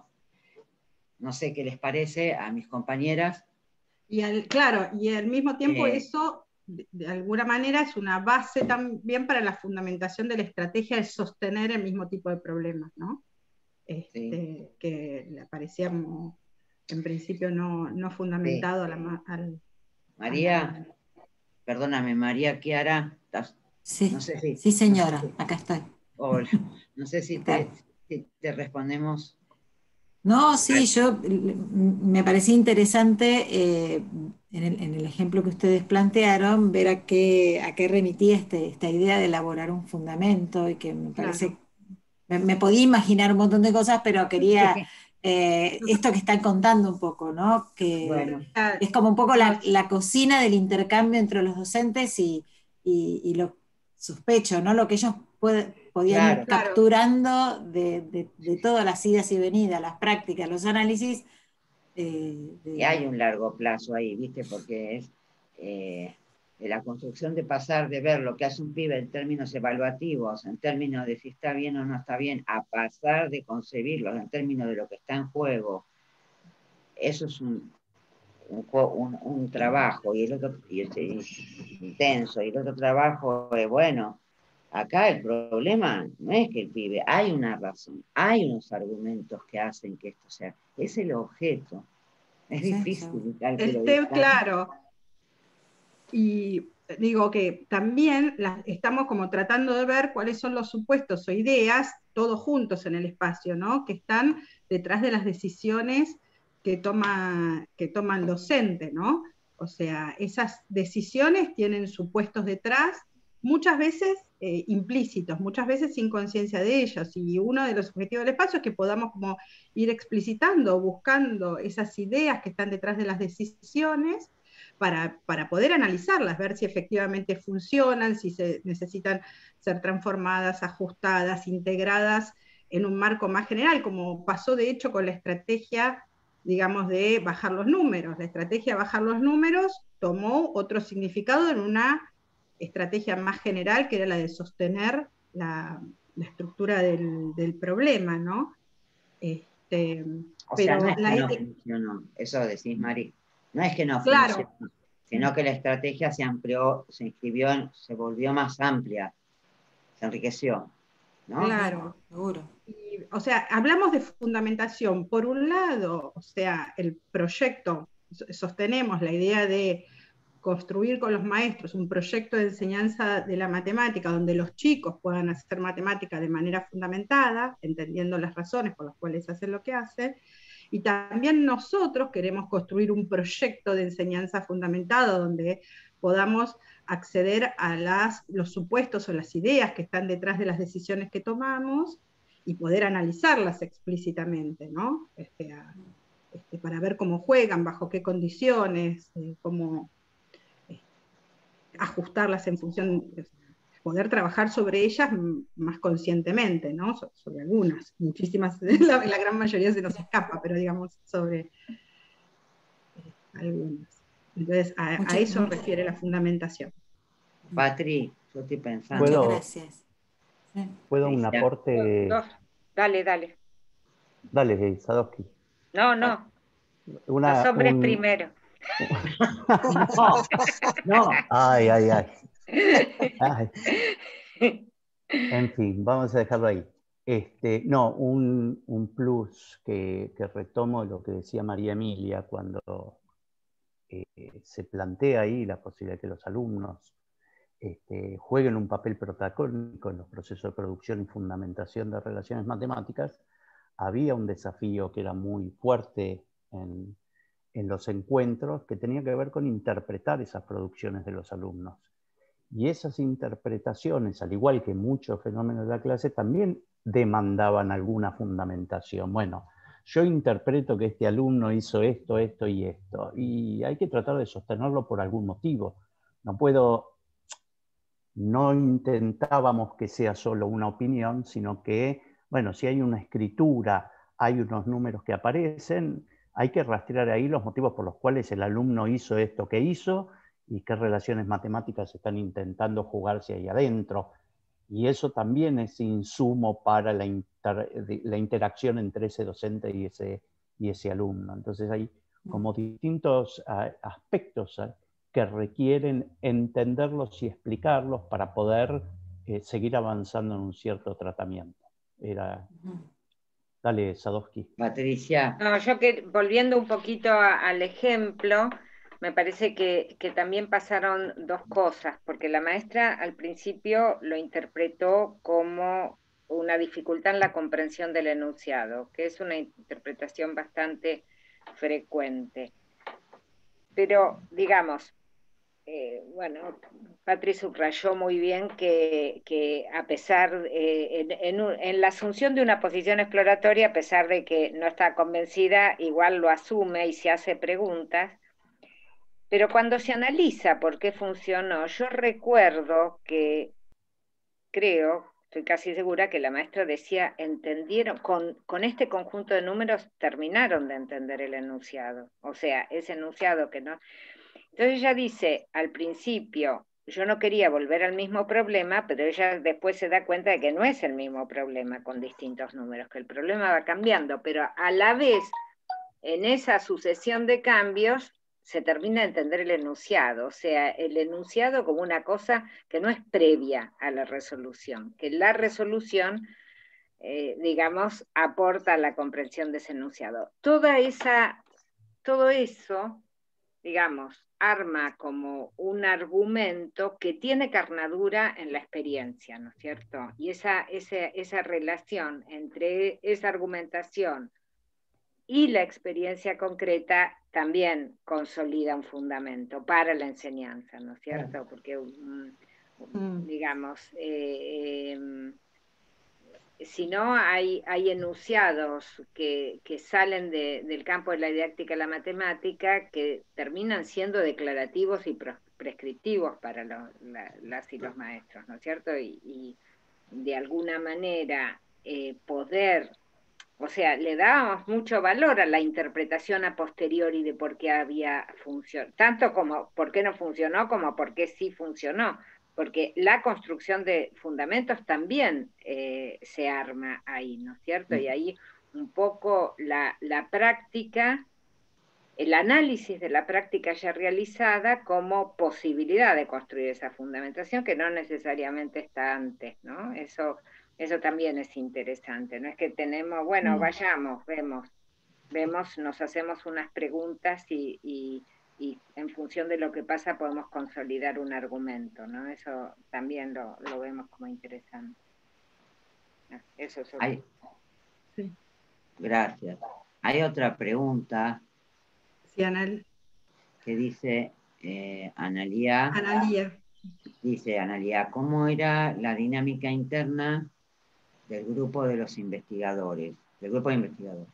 No sé qué les parece a mis compañeras. Y al, claro, y al mismo tiempo Eh, eso, de, de alguna manera, es una base también para la fundamentación de la estrategia de sostener el mismo tipo de problemas, ¿no? Este, sí. Que le parecía como, en principio no, no fundamentado sí. a la, al, María, a la... perdóname, María Chiara. Sí, no sé si, sí señora, no sé si, acá estoy. Hola, no sé si te, si te respondemos. No, sí, yo me parecía interesante eh, en, el, en el ejemplo que ustedes plantearon, ver a qué, a qué remitía este, esta idea de elaborar un fundamento y que me parece, claro. me, me podía imaginar un montón de cosas, pero quería eh, esto que están contando un poco, ¿no? Que bueno, es como un poco la, la cocina del intercambio entre los docentes y, y, y lo sospecho, ¿no? Lo que ellos pueden... podían claro, ir capturando claro. de, de, de todas las idas y venidas, las prácticas, los análisis. Eh, de... Y hay un largo plazo ahí, ¿viste? Porque es eh, de la construcción de pasar de ver lo que hace un pibe en términos evaluativos, en términos de si está bien o no está bien, a pasar de concebirlo en términos de lo que está en juego. Eso es un, un, un, un trabajo, y el otro y es, es intenso, y el otro trabajo es, bueno, acá el problema no es que el pibe, hay una razón, hay unos argumentos que hacen que esto sea, es el objeto. Es sí, difícil calcular. Este, claro. Y digo que también las, estamos como tratando de ver cuáles son los supuestos o ideas, todos juntos en el espacio, ¿no? Que están detrás de las decisiones que toma, que toma el docente, ¿no? O sea, esas decisiones tienen supuestos detrás, muchas veces eh, implícitos, muchas veces sin conciencia de ellos, y uno de los objetivos del espacio es que podamos como ir explicitando, buscando esas ideas que están detrás de las decisiones, para, para poder analizarlas, ver si efectivamente funcionan, si se necesitan ser transformadas, ajustadas, integradas en un marco más general, como pasó de hecho con la estrategia, digamos, de bajar los números. La estrategia de bajar los números tomó otro significado en una estrategia más general, que era la de sostener la, la estructura del, del problema, ¿no? Este, o pero sea, no es la, que no funcionó, eso decís, Mari, no es que no claro, funcionó, sino que la estrategia se amplió, se inscribió, se volvió más amplia, se enriqueció, ¿no? Claro, seguro. Y, o sea, hablamos de fundamentación. Por un lado, o sea, el proyecto, sostenemos la idea de construir con los maestros un proyecto de enseñanza de la matemática donde los chicos puedan hacer matemática de manera fundamentada, entendiendo las razones por las cuales hacen lo que hacen, y también nosotros queremos construir un proyecto de enseñanza fundamentado donde podamos acceder a las, los supuestos o las ideas que están detrás de las decisiones que tomamos y poder analizarlas explícitamente, ¿no? Este, a, este, para ver cómo juegan, bajo qué condiciones, eh, cómo eh, ajustarlas en función, eh, poder trabajar sobre ellas más conscientemente, ¿no? So, sobre algunas, muchísimas, la, la gran mayoría se nos escapa, pero digamos sobre eh, algunas. Entonces, a, a eso refiere la fundamentación. Patri, yo estoy pensando. Muchas gracias. Sí. ¿Puedo un aporte? No, no. Dale, dale. Dale, Sadowski. No, no. Una, Los hombres un... primero. No, no. Ay, ay, ay. ay. En fin, vamos a dejarlo ahí. Este, no, un, un plus que, que retomo lo que decía María Emilia cuando eh, se plantea ahí la posibilidad de que los alumnos este, jueguen un papel protagónico en los procesos de producción y fundamentación de relaciones matemáticas. Había un desafío que era muy fuerte en, en los encuentros que tenía que ver con interpretar esas producciones de los alumnos. Y esas interpretaciones, al igual que muchos fenómenos de la clase, también demandaban alguna fundamentación. Bueno, yo interpreto que este alumno hizo esto, esto y esto, y hay que tratar de sostenerlo por algún motivo. No puedo, no intentábamos que sea solo una opinión, sino que, bueno, si hay una escritura, hay unos números que aparecen, hay que rastrear ahí los motivos por los cuales el alumno hizo esto que hizo y qué relaciones matemáticas están intentando jugarse ahí adentro. Y eso también es insumo para la, inter, la interacción entre ese docente y ese, y ese alumno. Entonces hay como distintos uh, aspectos uh, que requieren entenderlos y explicarlos para poder eh, seguir avanzando en un cierto tratamiento. Era... Dale, Sadowski. Patricia. No, yo que volviendo un poquito a, al ejemplo, me parece que, que también pasaron dos cosas, porque la maestra al principio lo interpretó como una dificultad en la comprensión del enunciado, que es una interpretación bastante frecuente. Pero, digamos, eh, bueno, Patri subrayó muy bien que, que a pesar, eh, en, en, en la asunción de una posición exploratoria, a pesar de que no está convencida, igual lo asume y se hace preguntas. Pero cuando se analiza por qué funcionó, yo recuerdo que, creo, estoy casi segura que la maestra decía, entendieron, con, con este conjunto de números terminaron de entender el enunciado. O sea, ese enunciado que no... Entonces ella dice, al principio, yo no quería volver al mismo problema, pero ella después se da cuenta de que no es el mismo problema con distintos números, que el problema va cambiando, pero a la vez, en esa sucesión de cambios, se termina de entender el enunciado, o sea, el enunciado como una cosa que no es previa a la resolución, que la resolución, eh, digamos, aporta a la comprensión de ese enunciado. Toda esa, todo eso, digamos, arma como un argumento que tiene carnadura en la experiencia, ¿no es cierto? Y esa, esa, esa relación entre esa argumentación y la experiencia concreta también consolida un fundamento para la enseñanza, ¿no es cierto? Porque, um, digamos, eh, eh, si no hay, hay enunciados que, que salen de, del campo de la didáctica y la matemática que terminan siendo declarativos y prescriptivos para los, la, las y los maestros, ¿no es cierto? Y, y de alguna manera eh, poder, o sea, le dábamos mucho valor a la interpretación a posteriori de por qué había funcionado, tanto como por qué no funcionó como por qué sí funcionó. Porque la construcción de fundamentos también eh, se arma ahí, ¿no es cierto? Y ahí un poco la, la práctica, el análisis de la práctica ya realizada como posibilidad de construir esa fundamentación que no necesariamente está antes, ¿no? Eso, eso también es interesante, no es que tenemos, bueno, vayamos, vemos, vemos, nos hacemos unas preguntas y... y y en función de lo que pasa podemos consolidar un argumento, ¿no? Eso también lo, lo vemos como interesante. Eso es Hay... sí. Gracias. Hay otra pregunta sí, Anal... que dice eh, Analía. Analía. Dice Analía, ¿cómo era la dinámica interna del grupo de los investigadores? Del grupo de investigadores.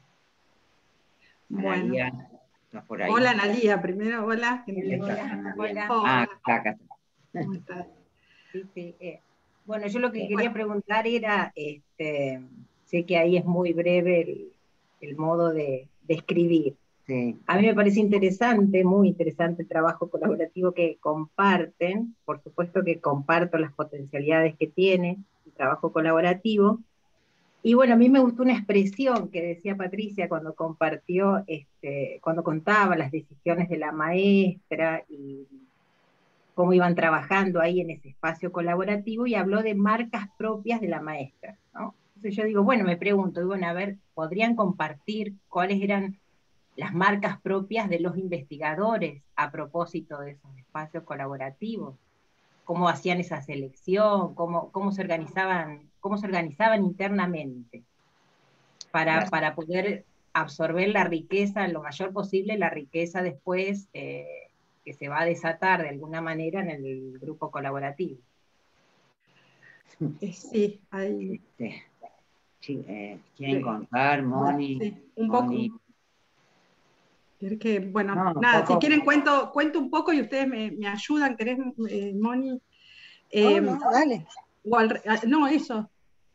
Analía. Bueno. Por ahí. Hola, Analía, primero, hola. Hola, hola. Ah, acá, acá. ¿Cómo estás? Sí, sí, eh. Bueno, yo lo que quería preguntar era, este, sé que ahí es muy breve el, el modo de, de escribir. Sí. A mí me parece interesante, muy interesante el trabajo colaborativo que comparten, por supuesto que comparto las potencialidades que tiene el trabajo colaborativo. Y bueno, a mí me gustó una expresión que decía Patricia cuando compartió, este, cuando contaba las decisiones de la maestra y cómo iban trabajando ahí en ese espacio colaborativo, y habló de marcas propias de la maestra, ¿no? Entonces yo digo, bueno, me pregunto, y bueno, a ver, ¿podrían compartir cuáles eran las marcas propias de los investigadores a propósito de esos espacios colaborativos? ¿Cómo hacían esa selección? ¿Cómo, cómo se organizaban, cómo se organizaban internamente para, para poder absorber la riqueza, lo mayor posible, la riqueza después eh, que se va a desatar de alguna manera en el grupo colaborativo. Sí, hay... Este, sí, eh, ¿quieren contar, Moni? Bueno, sí, un Moni. poco. Que, bueno, No, nada, poco... si quieren cuento, cuento un poco y ustedes me, me ayudan, ¿querés, eh, Moni? Eh, no, no, dale. O al, no, eso.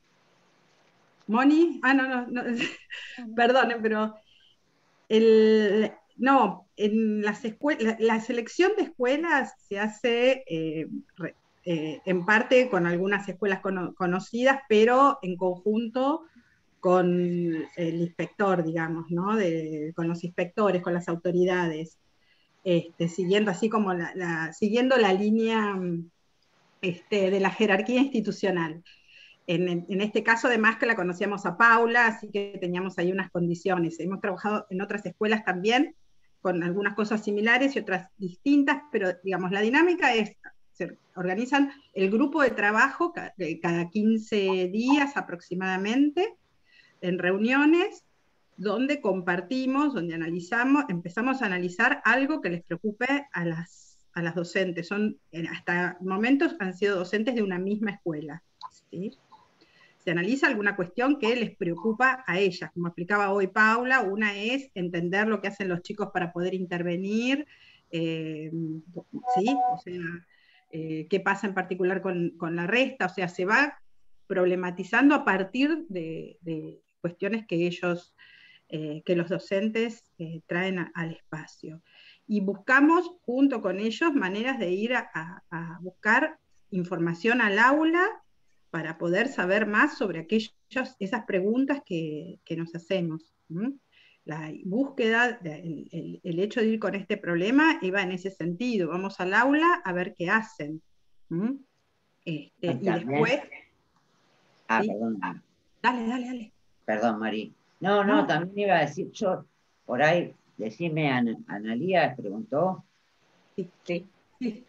Moni, ah, no, no, no. Perdonen, pero el, no, en las escuelas, la selección de escuelas se hace eh, re, eh, en parte con algunas escuelas cono, conocidas, pero en conjunto con el inspector, digamos, ¿no? De, con los inspectores, con las autoridades, este, siguiendo así como la, la, siguiendo la línea este, de la jerarquía institucional. En, en este caso, además, que la conocíamos a Paula, así que teníamos ahí unas condiciones. Hemos trabajado en otras escuelas también, con algunas cosas similares y otras distintas, pero digamos, la dinámica es, se organizan el grupo de trabajo cada quince días aproximadamente, en reuniones, donde compartimos, donde analizamos, empezamos a analizar algo que les preocupe a las, a las docentes. Son, hasta momentos han sido docentes de una misma escuela, ¿sí? Se analiza alguna cuestión que les preocupa a ellas, como explicaba hoy Paula. Una es entender lo que hacen los chicos para poder intervenir, eh, ¿sí? O sea, eh, qué pasa en particular con, con la resta, o sea, se va problematizando a partir de, de cuestiones que ellos, eh, que los docentes eh, traen a, al espacio. Y buscamos junto con ellos maneras de ir a, a, a buscar información al aula para poder saber más sobre aquellos, esas preguntas que, que nos hacemos. ¿Mm? La búsqueda, el, el, el hecho de ir con este problema iba en ese sentido. Vamos al aula a ver qué hacen. ¿Mm? Este, y después... Ah, ¿sí? perdón. Dale, dale, dale. Perdón, Mari. No, no, no, también iba a decir, yo, por ahí, decime, An Analía preguntó. Sí, sí. sí.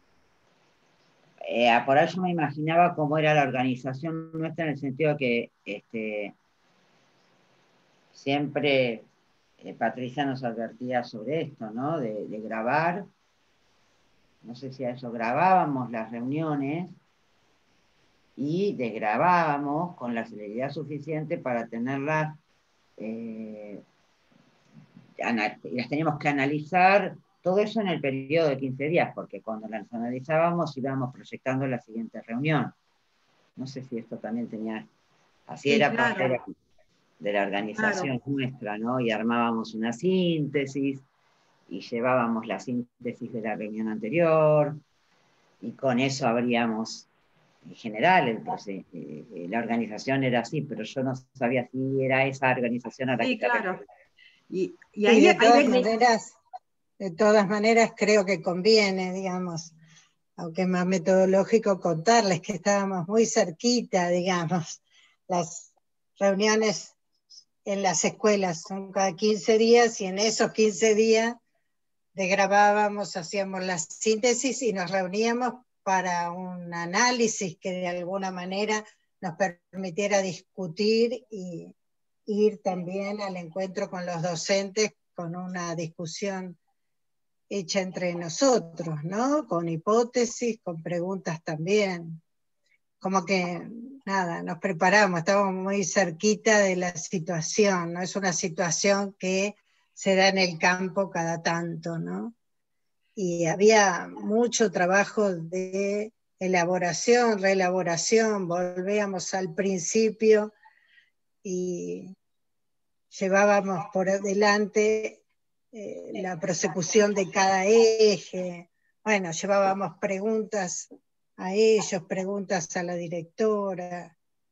Eh, por ahí yo me imaginaba cómo era la organización nuestra en el sentido de que este, siempre eh, Patricia nos advertía sobre esto, ¿no? De, de grabar, no sé si a eso grabábamos las reuniones y desgrabábamos con la celeridad suficiente para tenerlas, eh, las teníamos que analizar, todo eso en el periodo de quince días, porque cuando las analizábamos íbamos proyectando la siguiente reunión. No sé si esto también tenía, así sí, era claro. parte de la, de la organización claro. nuestra, ¿no? Y armábamos una síntesis, y llevábamos la síntesis de la reunión anterior, y con eso abríamos, en general, entonces, eh, la organización era así, pero yo no sabía si era esa organización a la sí, que claro. Y, y sí, ahí, de todas ahí maneras, de todas maneras creo que conviene, digamos, aunque es más metodológico, contarles que estábamos muy cerquita, digamos. Las reuniones en las escuelas son cada quince días y en esos quince días desgrabábamos, hacíamos la síntesis y nos reuníamos para un análisis que de alguna manera nos permitiera discutir y ir también al encuentro con los docentes con una discusión hecha entre nosotros, ¿no? Con hipótesis, con preguntas también. Como que, nada, nos preparamos, estábamos muy cerquita de la situación, ¿no? Es una situación que se da en el campo cada tanto, ¿no? Y había mucho trabajo de elaboración, reelaboración, volvíamos al principio y llevábamos por delante eh, la prosecución de cada eje. Bueno, llevábamos preguntas a ellos, preguntas a la directora.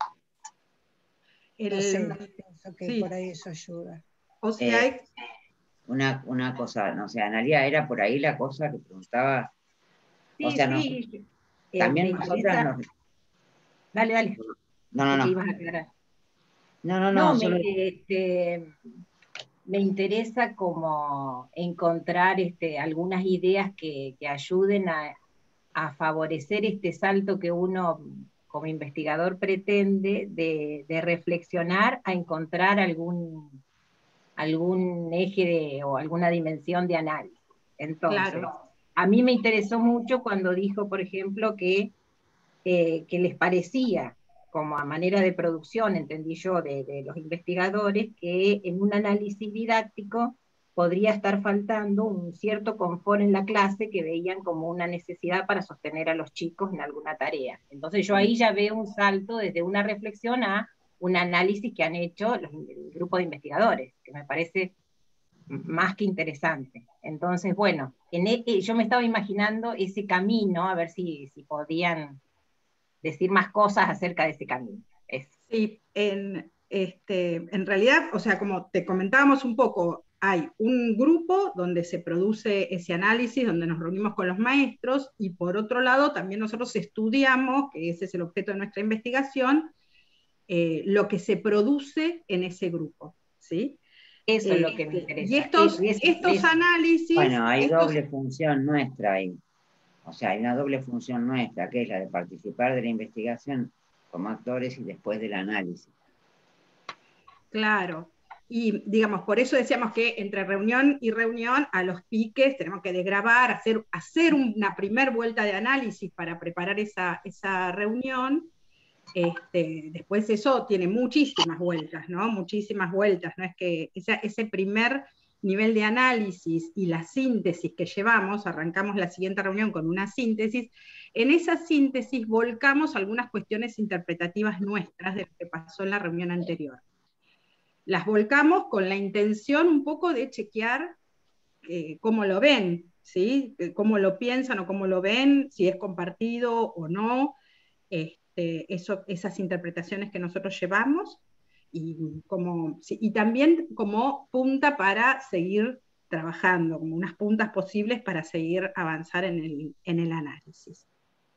El, no sé, pienso que sí. Por ahí eso ayuda. O sea, eh, una, una cosa, no sé, Analía, ¿era por ahí la cosa que preguntaba? Sí, o sea, sí. No, eh, también nosotras nos... Dale, dale. No, no, no. ¿Qué ibas a aclarar? No, no, no. No, solo... me, este, me interesa como encontrar este, algunas ideas que, que ayuden a, a favorecer este salto que uno como investigador pretende de, de reflexionar a encontrar algún, algún eje de, o alguna dimensión de análisis. Entonces, Claro. a mí me interesó mucho cuando dijo, por ejemplo, que, eh, que les parecía, como a manera de producción, entendí yo, de, de los investigadores, que en un análisis didáctico podría estar faltando un cierto confort en la clase que veían como una necesidad para sostener a los chicos en alguna tarea. Entonces yo ahí ya veo un salto desde una reflexión a un análisis que han hecho los, el grupo de investigadores, que me parece más que interesante. Entonces, bueno, en e, yo me estaba imaginando ese camino, a ver si, si podían decir más cosas acerca de ese camino. Eso. Sí, en, este, en realidad, o sea, como te comentábamos un poco, hay un grupo donde se produce ese análisis, donde nos reunimos con los maestros, y por otro lado también nosotros estudiamos, que ese es el objeto de nuestra investigación, eh, lo que se produce en ese grupo, ¿sí? Eso eh, es lo que me interesa. Y estos, eso, estos eso. análisis... Bueno, hay estos... doble función nuestra ahí. O sea, hay una doble función nuestra, que es la de participar de la investigación como actores y después del análisis. Claro. Y digamos, por eso decíamos que entre reunión y reunión, a los piques tenemos que desgravar, hacer, hacer una primer vuelta de análisis para preparar esa, esa reunión. Este, después eso tiene muchísimas vueltas, ¿no? Muchísimas vueltas, ¿no? Es que esa, ese primer nivel de análisis y la síntesis que llevamos, arrancamos la siguiente reunión con una síntesis, en esa síntesis volcamos algunas cuestiones interpretativas nuestras de lo que pasó en la reunión anterior. Las volcamos con la intención un poco de chequear eh, cómo lo ven, ¿sí? Cómo lo piensan o cómo lo ven, si es compartido o no, este, eso, esas interpretaciones que nosotros llevamos, y, como, sí, y también como punta para seguir trabajando, como unas puntas posibles para seguir avanzar en el, en el análisis.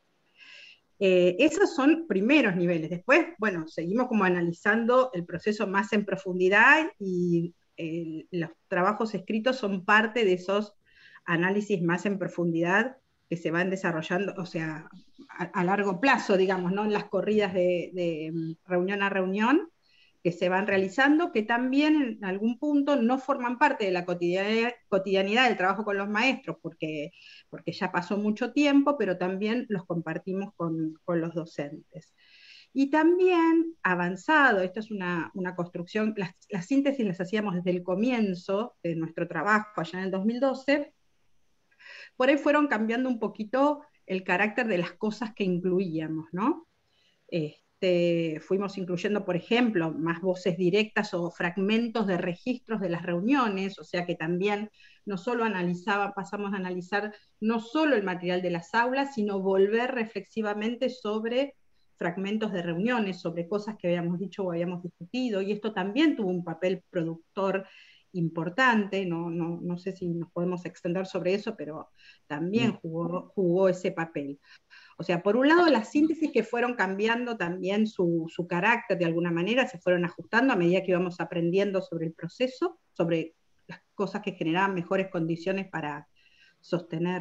Eh, esos son primeros niveles. Después, bueno, seguimos como analizando el proceso más en profundidad, y eh, los trabajos escritos son parte de esos análisis más en profundidad que se van desarrollando, o sea, a, a largo plazo, digamos, ¿no? En las corridas de, de reunión a reunión que se van realizando, que también en algún punto no forman parte de la cotidianidad, cotidianidad del trabajo con los maestros, porque, porque ya pasó mucho tiempo, pero también los compartimos con, con los docentes. Y también avanzado, esto es una, una construcción, las, las síntesis las hacíamos desde el comienzo de nuestro trabajo, allá en el dos mil doce, por ahí fueron cambiando un poquito el carácter de las cosas que incluíamos, ¿no? Este, fuimos incluyendo, por ejemplo, más voces directas o fragmentos de registros de las reuniones, o sea que también no solo analizaba, pasamos a analizar no solo el material de las aulas, sino volver reflexivamente sobre fragmentos de reuniones, sobre cosas que habíamos dicho o habíamos discutido, y esto también tuvo un papel productor importante, no, no, no sé si nos podemos extender sobre eso, pero también jugó, jugó ese papel. O sea, por un lado las síntesis que fueron cambiando también su, su carácter de alguna manera, se fueron ajustando a medida que íbamos aprendiendo sobre el proceso, sobre las cosas que generaban mejores condiciones para sostener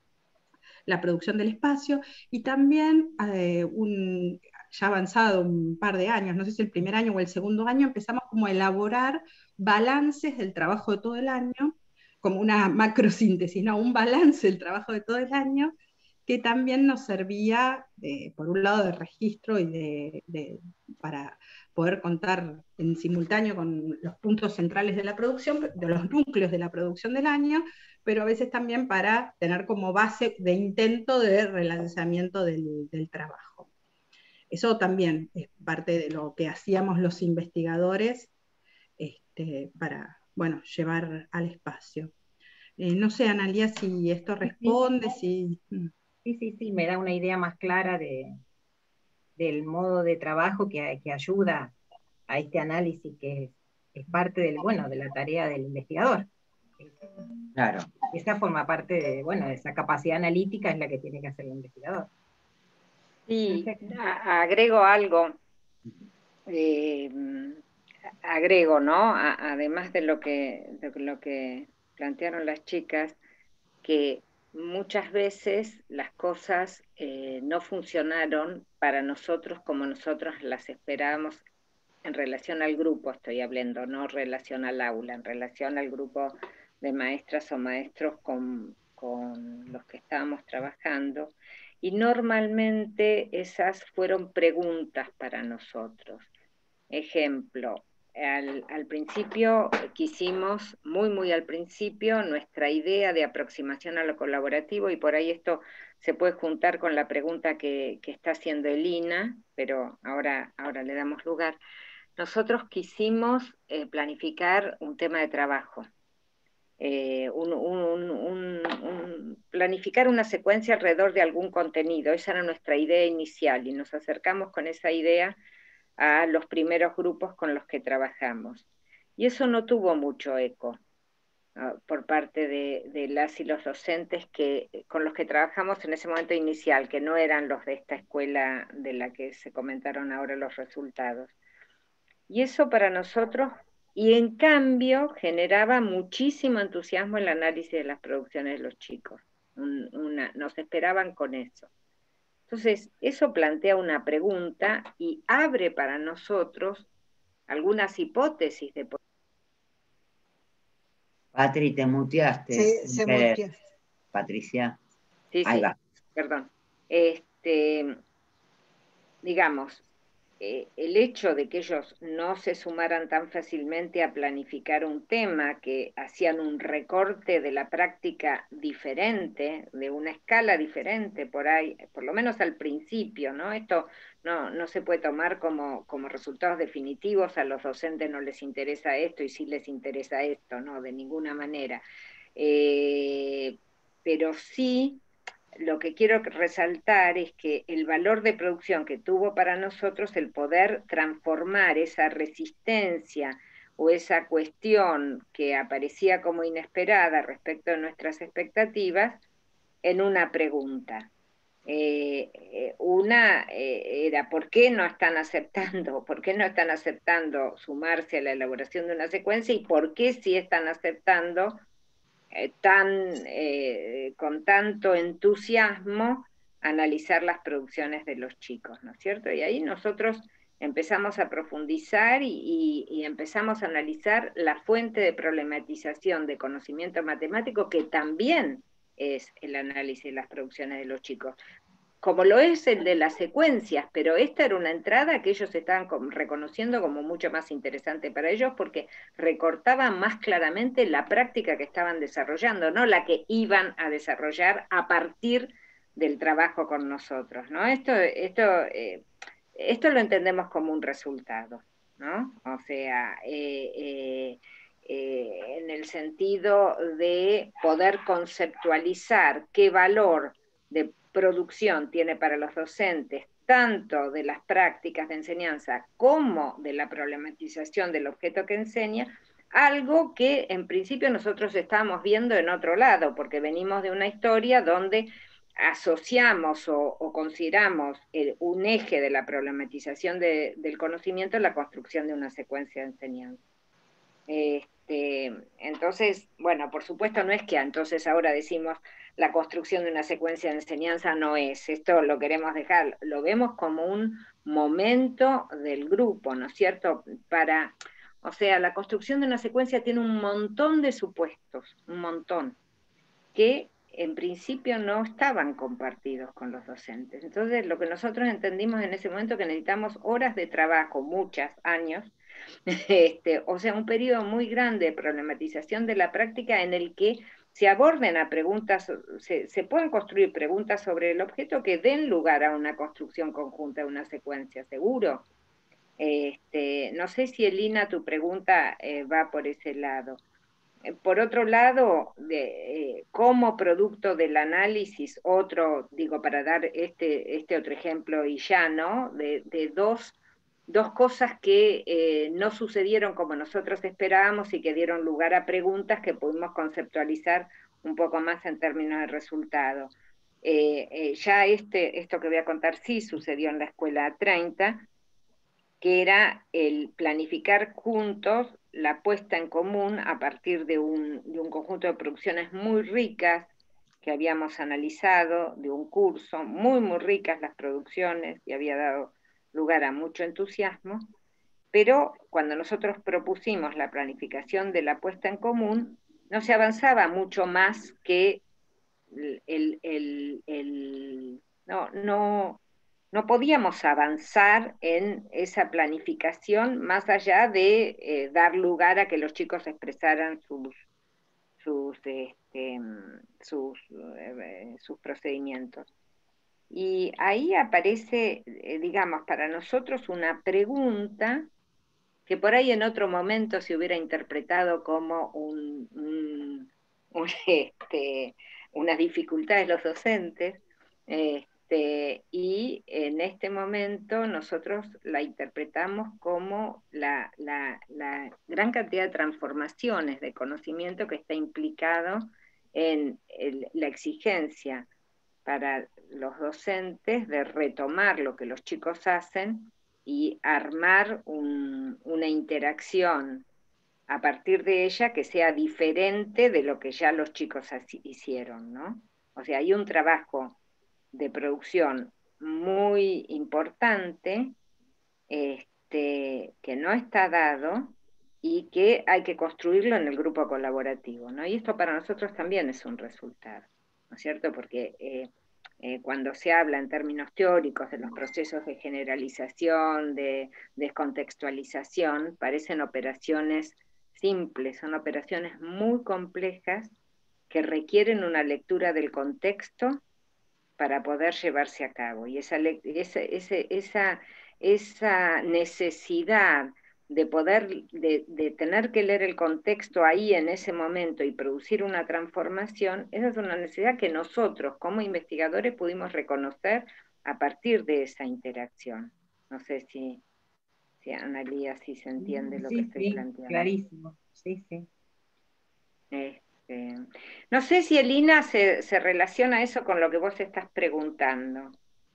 la producción del espacio, y también eh, un, ya avanzado un par de años, no sé si el primer año o el segundo año, empezamos como a elaborar balances del trabajo de todo el año, como una macrosíntesis, ¿no? Un balance del trabajo de todo el año, que también nos servía, de, por un lado, de registro y de, de, para poder contar en simultáneo con los puntos centrales de la producción, de los núcleos de la producción del año, pero a veces también para tener como base de intento de relanzamiento del, del trabajo. Eso también es parte de lo que hacíamos los investigadores este, para, bueno, llevar al espacio. Eh, no sé, Analía, si esto responde, si... Sí, sí, sí, me da una idea más clara de, del modo de trabajo que, que ayuda a este análisis que es, es parte del, bueno, de la tarea del investigador. Claro. Esa forma parte de, bueno, de esa capacidad analítica es la que tiene que hacer el investigador. Sí, a, agrego algo, eh, agrego, ¿no? A, además de lo que, de lo que plantearon las chicas, que muchas veces las cosas eh, no funcionaron para nosotros como nosotros las esperábamos en relación al grupo estoy hablando, no en relación al aula, en relación al grupo de maestras o maestros con, con los que estábamos trabajando, y normalmente esas fueron preguntas para nosotros. Ejemplo, al, al principio quisimos, muy muy al principio, nuestra idea de aproximación a lo colaborativo, y por ahí esto se puede juntar con la pregunta que, que está haciendo Elina, pero ahora, ahora le damos lugar. Nosotros quisimos eh, planificar un tema de trabajo, eh, un, un, un, un, planificar una secuencia alrededor de algún contenido. Esa era nuestra idea inicial, y nos acercamos con esa idea a los primeros grupos con los que trabajamos. Y eso no tuvo mucho eco uh, por parte de, de las y los docentes que, con los que trabajamos en ese momento inicial, que no eran los de esta escuela de la que se comentaron ahora los resultados. Y eso para nosotros, y en cambio generaba muchísimo entusiasmo el análisis de las producciones de los chicos. Un, una, nos esperaban con eso. Entonces, eso plantea una pregunta y abre para nosotros algunas hipótesis de... Patri, te muteaste. Sí, se muteó. Patricia. Sí, Ahí sí, va. perdón. Este, digamos, eh, el hecho de que ellos no se sumaran tan fácilmente a planificar un tema, que hacían un recorte de la práctica diferente, de una escala diferente por ahí, por lo menos al principio, ¿no? Esto no, no se puede tomar como, como resultados definitivos, a los docentes no les interesa esto y sí les interesa esto, no, de ninguna manera. Eh, pero sí... Lo que quiero resaltar es que el valor de producción que tuvo para nosotros el poder transformar esa resistencia o esa cuestión que aparecía como inesperada respecto de nuestras expectativas en una pregunta. Eh, una eh, era ¿por qué no están aceptando? ¿Por qué no están aceptando sumarse a la elaboración de una secuencia? ¿Y por qué sí están aceptando Eh, tan, eh, con tanto entusiasmo analizar las producciones de los chicos, ¿no es cierto? Y ahí nosotros empezamos a profundizar y, y, y empezamos a analizar la fuente de problematización de conocimiento matemático, que también es el análisis de las producciones de los chicos, como lo es el de las secuencias, pero esta era una entrada que ellos estaban reconociendo como mucho más interesante para ellos, porque recortaba más claramente la práctica que estaban desarrollando, no la que iban a desarrollar a partir del trabajo con nosotros, ¿no? Esto, esto, eh, esto lo entendemos como un resultado, ¿no? O sea, eh, eh, eh, en el sentido de poder conceptualizar qué valor de producción tiene para los docentes, tanto de las prácticas de enseñanza como de la problematización del objeto que enseña, algo que en principio nosotros estábamos viendo en otro lado, porque venimos de una historia donde asociamos o, o consideramos el, un eje de la problematización de, del conocimiento en la construcción de una secuencia de enseñanza. Este, entonces, bueno, por supuesto no es que entonces ahora decimos la construcción de una secuencia de enseñanza no es, esto lo queremos dejar, lo vemos como un momento del grupo, ¿no es cierto? Para, o sea, la construcción de una secuencia tiene un montón de supuestos, un montón, que en principio no estaban compartidos con los docentes. Entonces, lo que nosotros entendimos en ese momento que necesitamos horas de trabajo, muchos años, Este, o sea, un periodo muy grande de problematización de la práctica en el que se aborden a preguntas, se, se pueden construir preguntas sobre el objeto que den lugar a una construcción conjunta de una secuencia, seguro. Este, no sé si, Elina, tu pregunta eh, va por ese lado. Por otro lado, de, eh, como producto del análisis, otro, digo, para dar este, este otro ejemplo y ya, ¿no? De, de dos dos cosas que eh, no sucedieron como nosotros esperábamos y que dieron lugar a preguntas que pudimos conceptualizar un poco más en términos de resultado. Eh, eh, ya este, esto que voy a contar sí sucedió en la escuela treinta, que era el planificar juntos la puesta en común a partir de un, de un conjunto de producciones muy ricas que habíamos analizado, de un curso, muy, muy ricas las producciones, y había dado lugar a mucho entusiasmo, pero cuando nosotros propusimos la planificación de la puesta en común, no se avanzaba mucho más que el, el, el, el no, no, no podíamos avanzar en esa planificación más allá de eh, dar lugar a que los chicos expresaran sus, sus, este, sus, eh, sus procedimientos. Y ahí aparece, eh, digamos, para nosotros una pregunta que por ahí en otro momento se hubiera interpretado como un, un, un, este, una dificultad de los docentes, este, y en este momento nosotros la interpretamos como la, la, la gran cantidad de transformaciones de conocimiento que está implicado en el, la exigencia para los docentes de retomar lo que los chicos hacen y armar un, una interacción a partir de ella que sea diferente de lo que ya los chicos así hicieron, ¿no? O sea, hay un trabajo de producción muy importante este, que no está dado y que hay que construirlo en el grupo colaborativo, ¿no? Y esto para nosotros también es un resultado, ¿no es cierto? Porque eh, eh, cuando se habla en términos teóricos de los procesos de generalización, de descontextualización, parecen operaciones simples, son operaciones muy complejas que requieren una lectura del contexto para poder llevarse a cabo. Y esa, esa, esa, esa, esa necesidad de poder, de, de tener que leer el contexto ahí en ese momento y producir una transformación, esa es una necesidad que nosotros como investigadores pudimos reconocer a partir de esa interacción. No sé si, si Analía, si se entiende lo sí, que estoy sí, planteando. Clarísimo, sí, sí. Este, no sé si Elina se, se relaciona eso con lo que vos estás preguntando.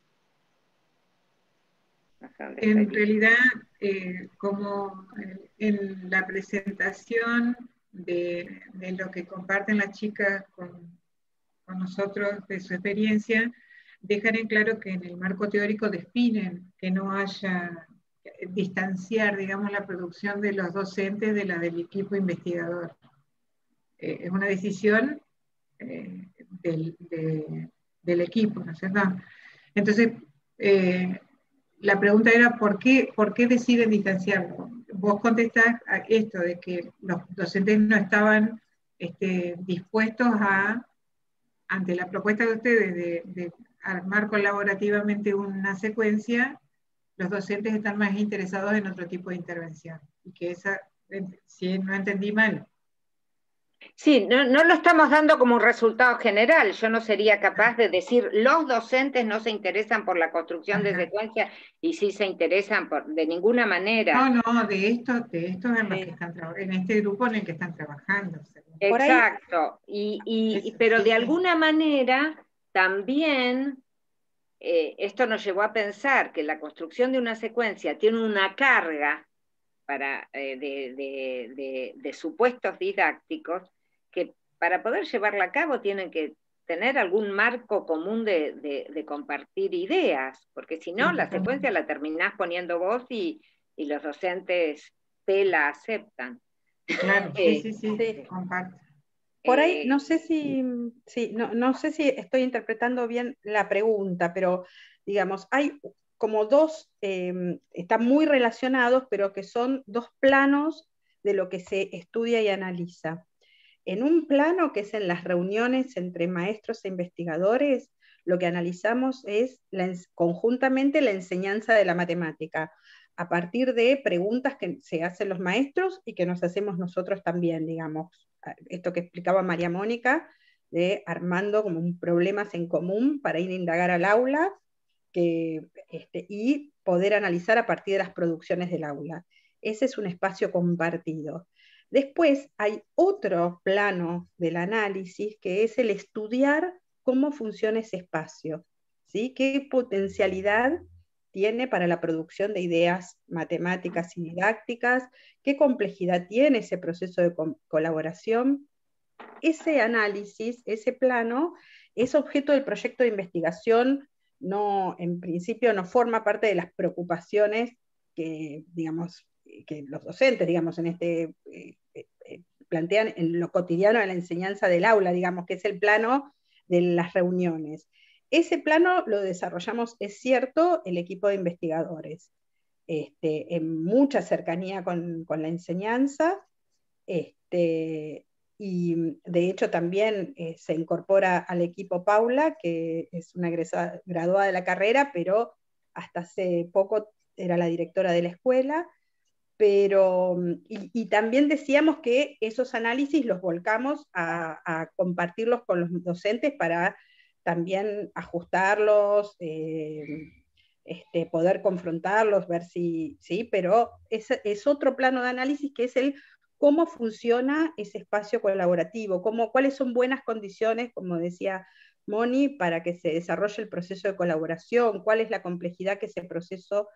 No sé dónde En está realidad, eh, como en la presentación de, de lo que comparten las chicas con, con nosotros de su experiencia, dejan en claro que en el marco teórico definen que no haya distanciar, digamos, la producción de los docentes de la del equipo investigador. Eh, es una decisión eh, del, de, del equipo, ¿no es cierto? Entonces, eh, la pregunta era, ¿por qué, ¿por qué deciden distanciarlo? Vos contestás a esto, de que los docentes no estaban este, dispuestos a, ante la propuesta de ustedes de, de armar colaborativamente una secuencia, los docentes están más interesados en otro tipo de intervención. Y que esa, si no entendí mal. Sí, no, no lo estamos dando como un resultado general. Yo no sería capaz de decir los docentes no se interesan por la construcción Ajá. de secuencias y sí se interesan por, de ninguna manera. No, no, de esto, de esto en, los que están, en este grupo en el que están trabajando. Exacto, y, y, Eso, pero sí, de sí. alguna manera también eh, esto nos llevó a pensar que la construcción de una secuencia tiene una carga para, eh, de, de, de, de supuestos didácticos que para poder llevarla a cabo tienen que tener algún marco común de, de, de compartir ideas, porque si no, sí, la secuencia la terminás poniendo vos y, y los docentes te la aceptan. Claro, sí, sí, sí, sí. Comparto. Por ahí, no sé si, sí, no, no sé si estoy interpretando bien la pregunta, pero digamos, hay como dos, eh, están muy relacionados, pero que son dos planos de lo que se estudia y analiza. En un plano, que es en las reuniones entre maestros e investigadores, lo que analizamos es la, conjuntamente la enseñanza de la matemática, a partir de preguntas que se hacen los maestros y que nos hacemos nosotros también, digamos. Esto que explicaba María Mónica, de armando como un problemas en común para ir a indagar al aula que, este, y poder analizar a partir de las producciones del aula. Ese es un espacio compartido. Después hay otro plano del análisis que es el estudiar cómo funciona ese espacio, ¿sí? ¿Qué potencialidad tiene para la producción de ideas matemáticas y didácticas? ¿Qué complejidad tiene ese proceso de co- colaboración? Ese análisis, ese plano, es objeto del proyecto de investigación, no, en principio no forma parte de las preocupaciones que, digamos, que los docentes, digamos, en este, eh, eh, plantean en lo cotidiano de la enseñanza del aula, digamos, que es el plano de las reuniones. Ese plano lo desarrollamos, es cierto, el equipo de investigadores, este, en mucha cercanía con, con la enseñanza, este, y de hecho también eh, se incorpora al equipo Paula, que es una egresada, graduada de la carrera, pero hasta hace poco era la directora de la escuela, pero, y, y también decíamos que esos análisis los volcamos a, a compartirlos con los docentes para también ajustarlos, eh, este, poder confrontarlos, ver si, sí, pero es, es otro plano de análisis que es el cómo funciona ese espacio colaborativo, cómo, cuáles son buenas condiciones, como decía Moni, para que se desarrolle el proceso de colaboración, cuál es la complejidad que ese proceso,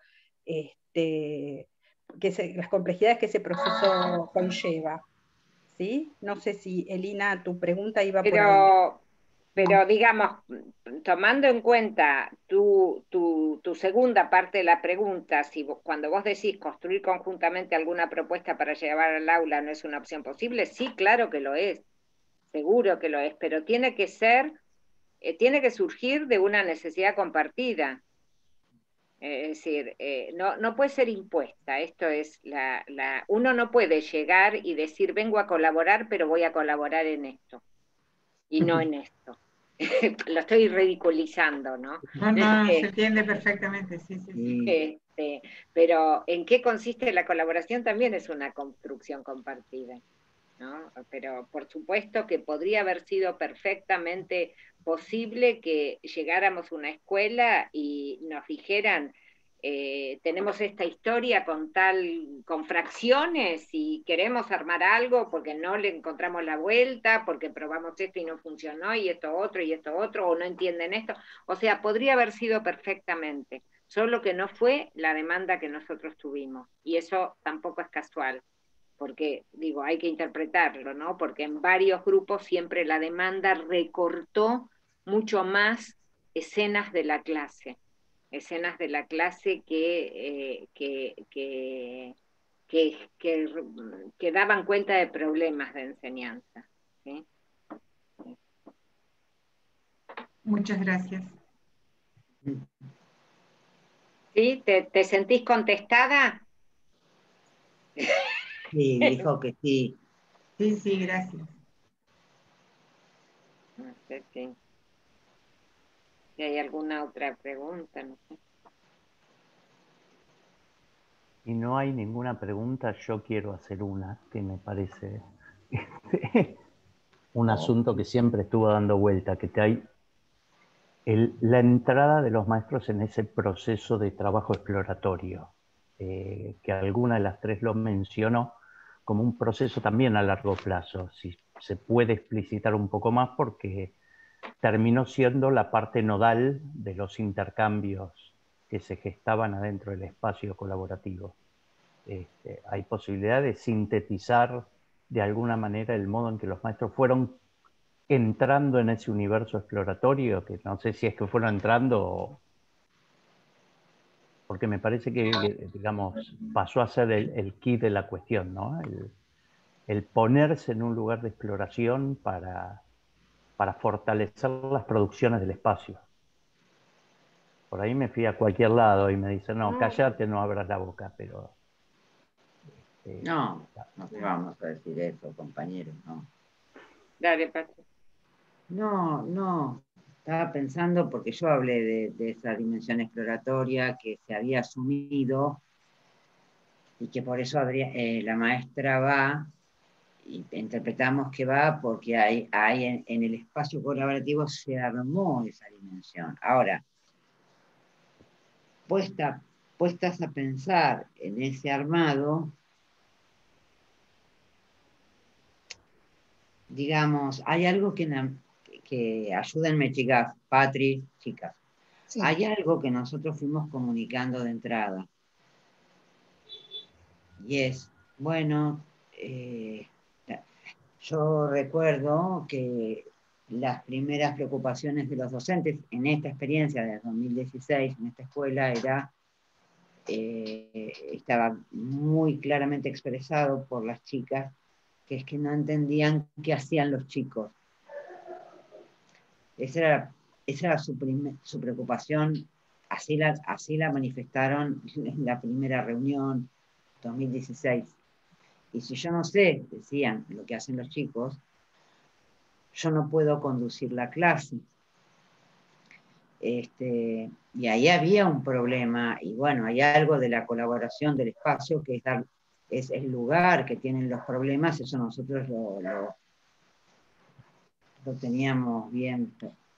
este, que se, las complejidades que ese proceso conlleva. ¿Sí? No sé si, Elina, tu pregunta iba pero, por ahí. Pero, digamos, tomando en cuenta tu, tu, tu segunda parte de la pregunta, si vos, cuando vos decís construir conjuntamente alguna propuesta para llevar al aula no es una opción posible, sí, claro que lo es, seguro que lo es, pero tiene que ser, eh, tiene que surgir de una necesidad compartida. Es decir, eh, no, no puede ser impuesta. Esto es la, la, uno no puede llegar y decir vengo a colaborar, pero voy a colaborar en esto y no en esto. Lo estoy ridiculizando, ¿no? No, no, se entiende perfectamente, sí, sí, sí. Este, pero en qué consiste la colaboración también es una construcción compartida, ¿no? Pero por supuesto que podría haber sido perfectamente posible que llegáramos a una escuela y nos dijeran eh, tenemos esta historia con tal, con fracciones y queremos armar algo porque no le encontramos la vuelta, porque probamos esto y no funcionó, y esto otro, y esto otro, o no entienden esto. O sea, podría haber sido perfectamente, solo que no fue la demanda que nosotros tuvimos, y eso tampoco es casual, porque, digo, hay que interpretarlo, ¿no? Porque en varios grupos siempre la demanda recortó mucho más escenas de la clase, escenas de la clase que, eh, que, que, que, que, que daban cuenta de problemas de enseñanza, ¿sí? Muchas gracias. ¿Sí? ¿Te, te sentís contestada? Sí, dijo que sí. Sí, sí, gracias. No sé si, si hay alguna otra pregunta, no sé. Si no hay ninguna pregunta, yo quiero hacer una que me parece un asunto que siempre estuvo dando vuelta, que te hay el, la entrada de los maestros en ese proceso de trabajo exploratorio, eh, que alguna de las tres lo mencionó como un proceso también a largo plazo, si se puede explicitar un poco más, porque terminó siendo la parte nodal de los intercambios que se gestaban adentro del espacio colaborativo. Este, hay posibilidad de sintetizar de alguna manera el modo en que los maestros fueron entrando en ese universo exploratorio, que no sé si es que fueron entrando o... porque me parece que, digamos, pasó a ser el, el key de la cuestión, ¿no? El, el ponerse en un lugar de exploración para, para fortalecer las producciones del espacio. Por ahí me fui a cualquier lado y me dicen, no, cállate, no abras la boca, pero... Este, no, no te vamos a decir eso, compañero, no. Dale, Patricia. No, no, estaba pensando porque yo hablé de, de esa dimensión exploratoria que se había asumido y que por eso habría, eh, la maestra va, y interpretamos que va porque hay, hay en, en el espacio colaborativo se armó esa dimensión. Ahora, puesta, puestas a pensar en ese armado, digamos, hay algo que, que ayúdenme chicas, Patri, chicas, sí. Hay algo que nosotros fuimos comunicando de entrada, y es, bueno, eh, yo recuerdo que las primeras preocupaciones de los docentes en esta experiencia de dos mil dieciséis, en esta escuela, era eh, estaba muy claramente expresado por las chicas, que es que no entendían qué hacían los chicos. Esa era, esa era su, primer, su preocupación, así la, así la manifestaron en la primera reunión, dos mil dieciséis. Y si yo no sé, decían, lo que hacen los chicos, yo no puedo conducir la clase. Este, y ahí había un problema, y bueno, hay algo de la colaboración del espacio que es, dar, es el lugar que tienen los problemas, eso nosotros lo, lo, lo teníamos bien,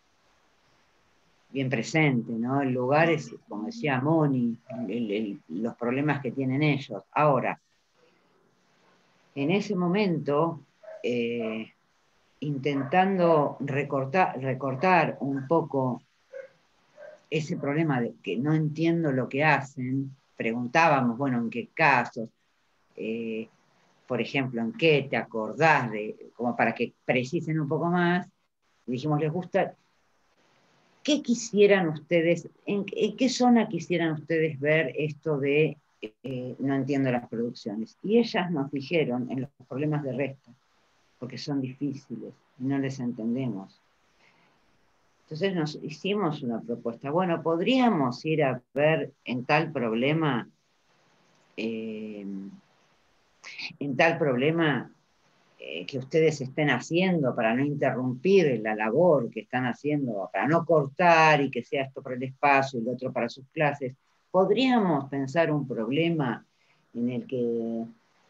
bien presente, ¿no? El lugar es, como decía Moni, el, el, los problemas que tienen ellos. Ahora, en ese momento, eh, intentando recortar, recortar un poco ese problema de que no entiendo lo que hacen, preguntábamos, bueno, ¿en qué casos? Eh, por ejemplo, ¿en qué te acordás de? Como para que precisen un poco más. Y dijimos, ¿les gusta? ¿Qué quisieran ustedes, en, en qué zona quisieran ustedes ver esto de eh, no entiendo las producciones? Y ellas nos dijeron, en los problemas de resta, porque son difíciles, no les entendemos. Entonces nos hicimos una propuesta. Bueno, podríamos ir a ver en tal problema, eh, en tal problema eh, que ustedes estén haciendo para no interrumpir la labor que están haciendo, para no cortar y que sea esto para el espacio y lo otro para sus clases. Podríamos pensar un problema en el que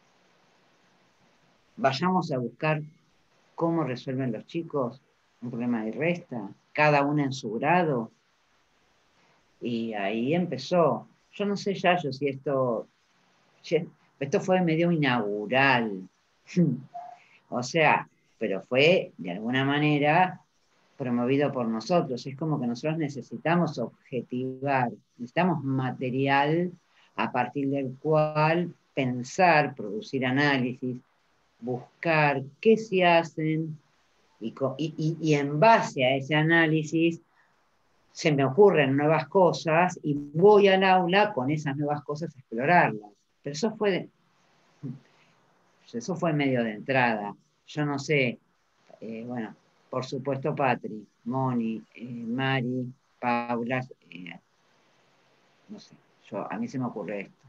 vayamos a buscar cómo resuelven los chicos un problema de resta, cada una en su grado. Y ahí empezó. Yo no sé, Yayo, si esto, esto fue medio inaugural. O sea, pero fue de alguna manera promovido por nosotros. Es como que nosotros necesitamos objetivar, necesitamos material a partir del cual pensar, producir análisis, buscar qué se hacen y, y, y en base a ese análisis se me ocurren nuevas cosas y voy al aula con esas nuevas cosas a explorarlas. Pero eso fue, de, eso fue medio de entrada. Yo no sé, eh, bueno, por supuesto Patri, Moni, eh, Mari, Paula, eh, no sé, yo, a mí se me ocurre esto.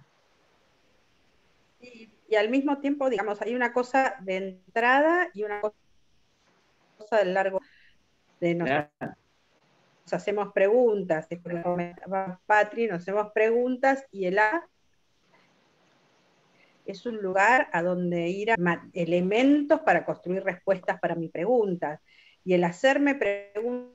Y, y al mismo tiempo, digamos, hay una cosa de entrada y una cosa del largo de nosotros. Claro. Nos hacemos preguntas, Patri, nos hacemos preguntas y el A es un lugar a donde ir a elementos para construir respuestas para mis preguntas. Y el hacerme preguntas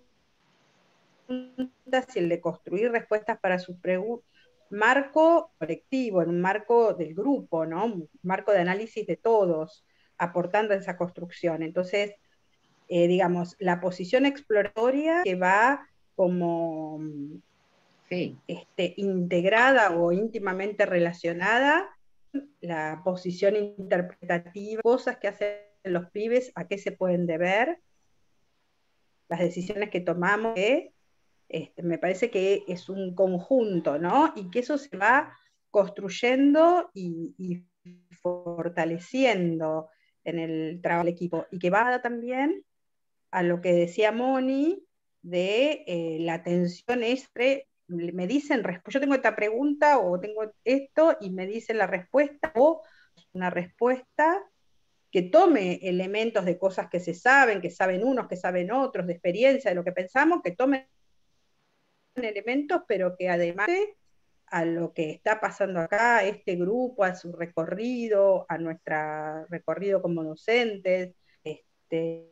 y el de construir respuestas para sus preguntas, marco colectivo, en un marco del grupo, ¿no? Un marco de análisis de todos, aportando a esa construcción. Entonces, eh, digamos, la posición exploratoria que va como sí. este, integrada o íntimamente relacionada, la posición interpretativa, cosas que hacen los pibes, a qué se pueden deber, las decisiones que tomamos, que, este, me parece que es un conjunto, ¿no? Y que eso se va construyendo y, y fortaleciendo en el trabajo del equipo, y que va también a lo que decía Moni, de eh, la tensión entre, me dicen, yo tengo esta pregunta o tengo esto y me dicen la respuesta, o una respuesta que tome elementos de cosas que se saben, que saben unos, que saben otros, de experiencia, de lo que pensamos, que tomen elementos, pero que además a lo que está pasando acá, a este grupo, a su recorrido, a nuestro recorrido como docentes, este,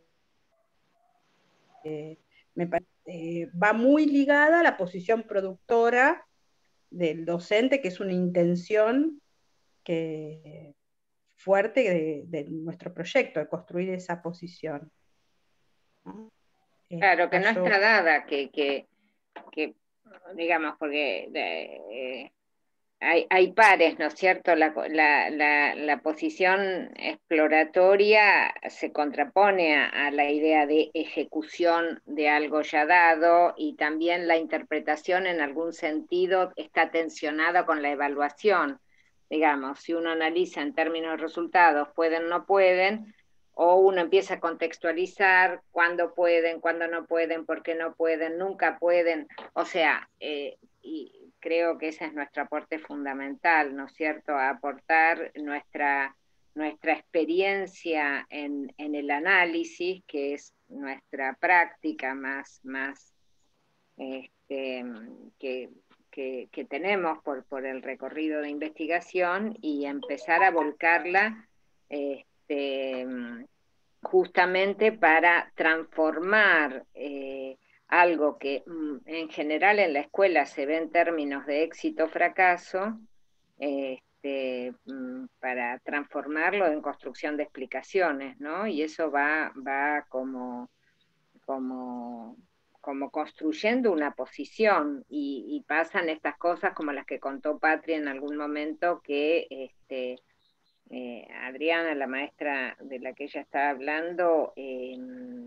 eh, me parece, eh, va muy ligada a la posición productora del docente, que es una intención que, fuerte de, de nuestro proyecto, de construir esa posición, ¿no? Claro, que no yo... está dada, que, que, que digamos, porque de, eh, hay, hay pares, ¿no es cierto? La, la, la, la posición exploratoria se contrapone a, a la idea de ejecución de algo ya dado, y también la interpretación en algún sentido está tensionada con la evaluación. Digamos, si uno analiza en términos de resultados, pueden, no pueden, o uno empieza a contextualizar cuándo pueden, cuándo no pueden, por qué no pueden, nunca pueden, o sea, eh, y creo que ese es nuestro aporte fundamental, ¿no es cierto?, a aportar nuestra, nuestra experiencia en, en el análisis, que es nuestra práctica más, más este, que, que, que tenemos por, por el recorrido de investigación, y empezar a volcarla este, justamente para transformar eh, algo que mm, en general en la escuela se ve en términos de éxito-fracaso, este, mm, para transformarlo en construcción de explicaciones, ¿no? Y eso va, va como, como, como construyendo una posición, y, y pasan estas cosas como las que contó Patria en algún momento, que este, eh, Adriana, la maestra de la que ella está hablando, eh,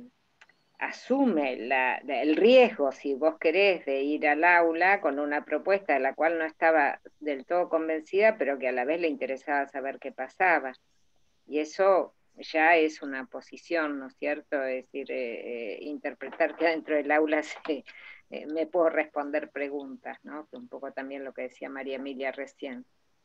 asume la, el riesgo, si vos querés, de ir al aula con una propuesta de la cual no estaba del todo convencida, pero que a la vez le interesaba saber qué pasaba. Y eso ya es una posición, ¿no es cierto? Es decir, eh, eh, interpretar que dentro del aula se, eh, me puedo responder preguntas, ¿no? Que un poco también lo que decía María Emilia recién.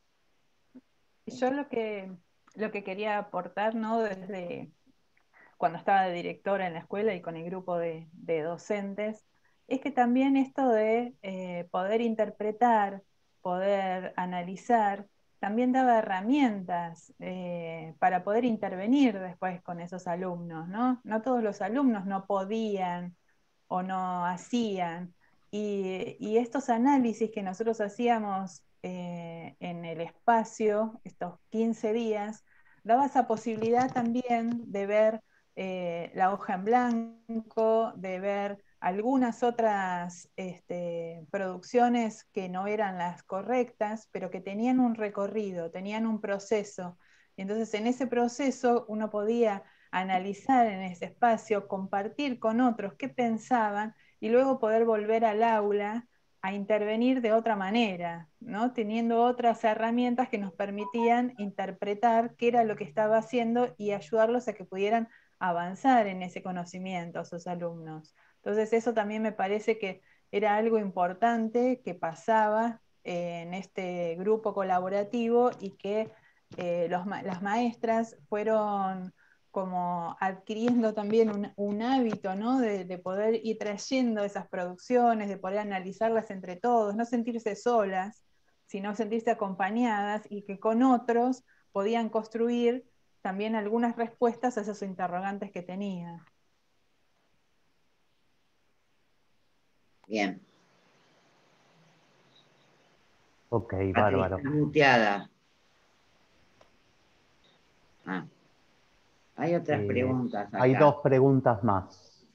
Yo lo que, lo que quería aportar, ¿no?, desde cuando estaba de directora en la escuela y con el grupo de, de docentes, es que también esto de eh, poder interpretar, poder analizar, también daba herramientas eh, para poder intervenir después con esos alumnos, ¿no? No todos los alumnos no podían o no hacían, y, y estos análisis que nosotros hacíamos eh, en el espacio, estos quince días, daba esa posibilidad también de ver eh, la hoja en blanco, de ver algunas otras este, producciones que no eran las correctas, pero que tenían un recorrido, tenían un proceso. Y entonces en ese proceso uno podía analizar en ese espacio, compartir con otros qué pensaban, y luego poder volver al aula a intervenir de otra manera, ¿no? Teniendo otras herramientas que nos permitían interpretar qué era lo que estaba haciendo y ayudarlos a que pudieran avanzar en ese conocimiento a sus alumnos. Entonces eso también me parece que era algo importante que pasaba eh, en este grupo colaborativo, y que eh, los, las maestras fueron como adquiriendo también un, un hábito, ¿no?, de, de poder ir trayendo esas producciones, de poder analizarlas entre todos, no sentirse solas, sino sentirse acompañadas, y que con otros podían construir también algunas respuestas a esos interrogantes que tenían. Bien. Ok, Patri, bárbaro. está muteada. Ah. Hay otras Eh, preguntas acá. hay dos preguntas más.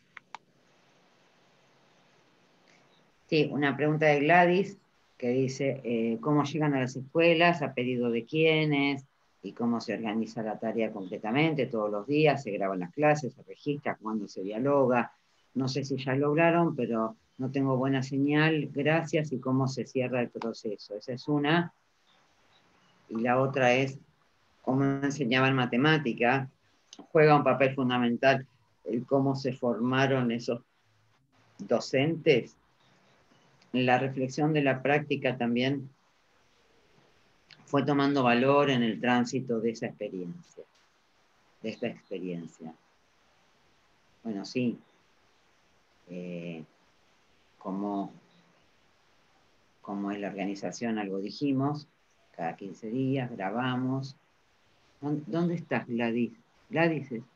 Sí, una pregunta de Gladys que dice, eh, ¿cómo llegan a las escuelas? ¿A pedido de quiénes? ¿Y cómo se organiza la tarea completamente? Todos los días se graban las clases, se registra, cuándo se dialoga. No sé si ya lograron, pero no tengo buena señal. Gracias. ¿Y cómo se cierra el proceso? Esa es una. Y la otra es, ¿cómo enseñaban matemática? Juega un papel fundamental el cómo se formaron esos docentes. La reflexión de la práctica también fue tomando valor en el tránsito de esa experiencia, de esta experiencia. Bueno, sí, eh, como, como es la organización, algo dijimos, cada quince días grabamos. ¿Dónde estás, Gladys? ¿Gladys es?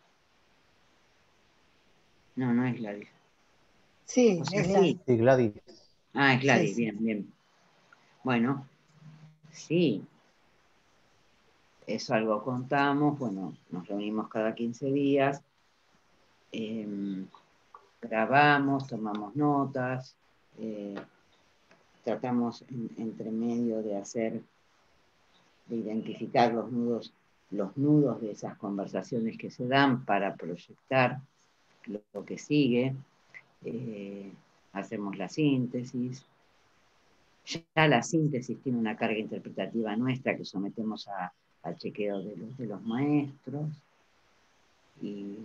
No, no es Gladys. Sí, ¿O es Gladys? Sí, Gladys. Ah, es Gladys, Sí, sí. bien, bien. Bueno, sí, eso algo contamos, bueno, nos reunimos cada quince días, eh, grabamos, tomamos notas, eh, tratamos en, entre medio de hacer, de identificar los nudos, los nudos de esas conversaciones que se dan para proyectar lo, lo que sigue. Eh, hacemos la síntesis. Ya la síntesis tiene una carga interpretativa nuestra que sometemos a, al chequeo de los, de los maestros. Y...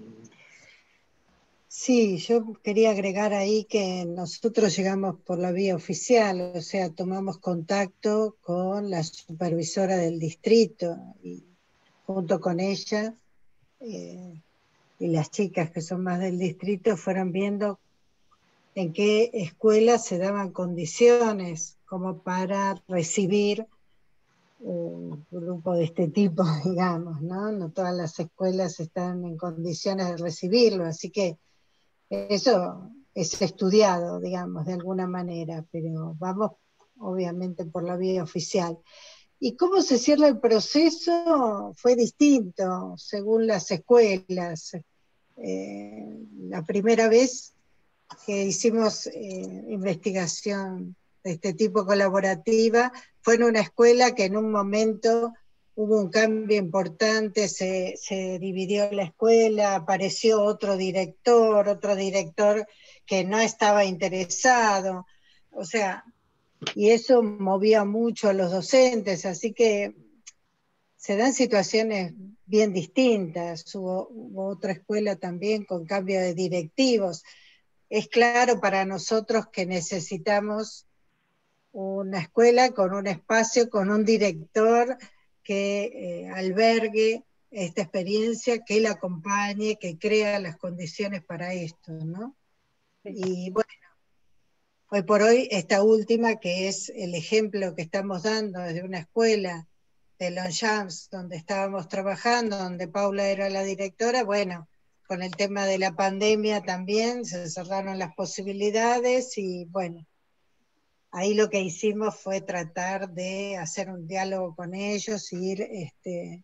Sí, yo quería agregar ahí que nosotros llegamos por la vía oficial, o sea, tomamos contacto con la supervisora del distrito y junto con ella eh, y las chicas que son más del distrito fueron viendo en qué escuelas se daban condiciones como para recibir un grupo de este tipo, digamos, ¿no? No todas las escuelas están en condiciones de recibirlo, así que eso es estudiado, digamos, de alguna manera, pero vamos obviamente por la vía oficial. ¿Y cómo se cierra el proceso? Fue distinto según las escuelas. Eh, la primera vez que hicimos eh, investigación de este tipo colaborativa fue en una escuela que en un momento hubo un cambio importante, se, se dividió la escuela, apareció otro director, otro director que no estaba interesado, o sea, y eso movía mucho a los docentes, así que se dan situaciones bien distintas. Hubo, hubo otra escuela también con cambio de directivos. Es claro para nosotros que necesitamos una escuela con un espacio, con un director que eh, albergue esta experiencia, que la acompañe, que crea las condiciones para esto, ¿no? Sí. Y bueno, hoy por hoy esta última, que es el ejemplo que estamos dando desde una escuela de Longchamps, donde estábamos trabajando, donde Paula era la directora, bueno, con el tema de la pandemia también se cerraron las posibilidades y bueno, ahí lo que hicimos fue tratar de hacer un diálogo con ellos, ir, este,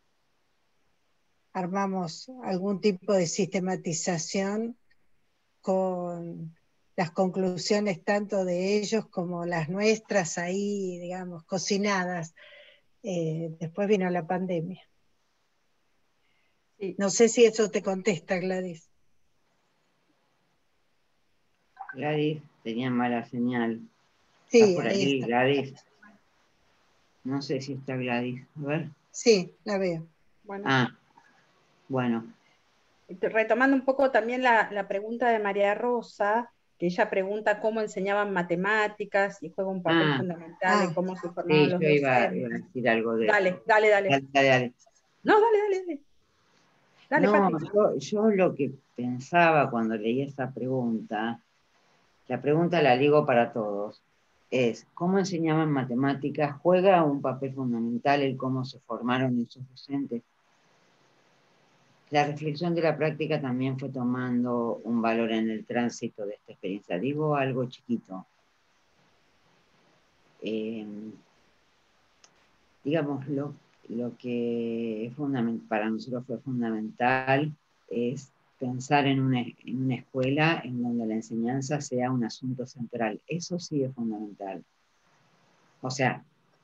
armamos algún tipo de sistematización con las conclusiones tanto de ellos como las nuestras ahí, digamos, cocinadas. Eh, después vino la pandemia. Sí. No sé si eso te contesta, Gladys. Gladys, tenía mala señal. Sí, ¿Estás por ahí, ahí está. Gladys? No sé si está Gladys. A ver. Sí, la veo. Bueno. Ah, bueno. Retomando un poco también la, la pregunta de María Rosa, que ella pregunta cómo enseñaban matemáticas y juega un papel Ah, fundamental ah, en cómo se formaban sí, los yo iba, docentes. iba a decir algo de Dale, eso. dale, dale. Dale, dale, dale. No, dale, dale, dale. Dale, No, Pati. yo, yo lo que pensaba cuando leí esa pregunta, la pregunta la digo para todos, es ¿cómo enseñaban matemáticas? ¿Juega un papel fundamental el cómo se formaron esos docentes? La reflexión de la práctica también fue tomando un valor en el tránsito de esta experiencia. Digo algo chiquito. Eh, digamos, lo, lo que es fundamental, para nosotros fue fundamental es pensar en una, en una escuela en donde la enseñanza sea un asunto central. Eso sí es fundamental. O sea,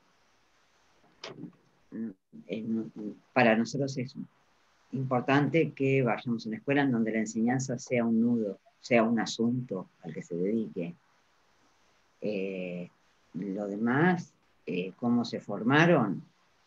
para nosotros es importante que vayamos a una escuela en donde la enseñanza sea un nudo, sea un asunto al que se dedique. Eh, lo demás, eh, cómo se formaron,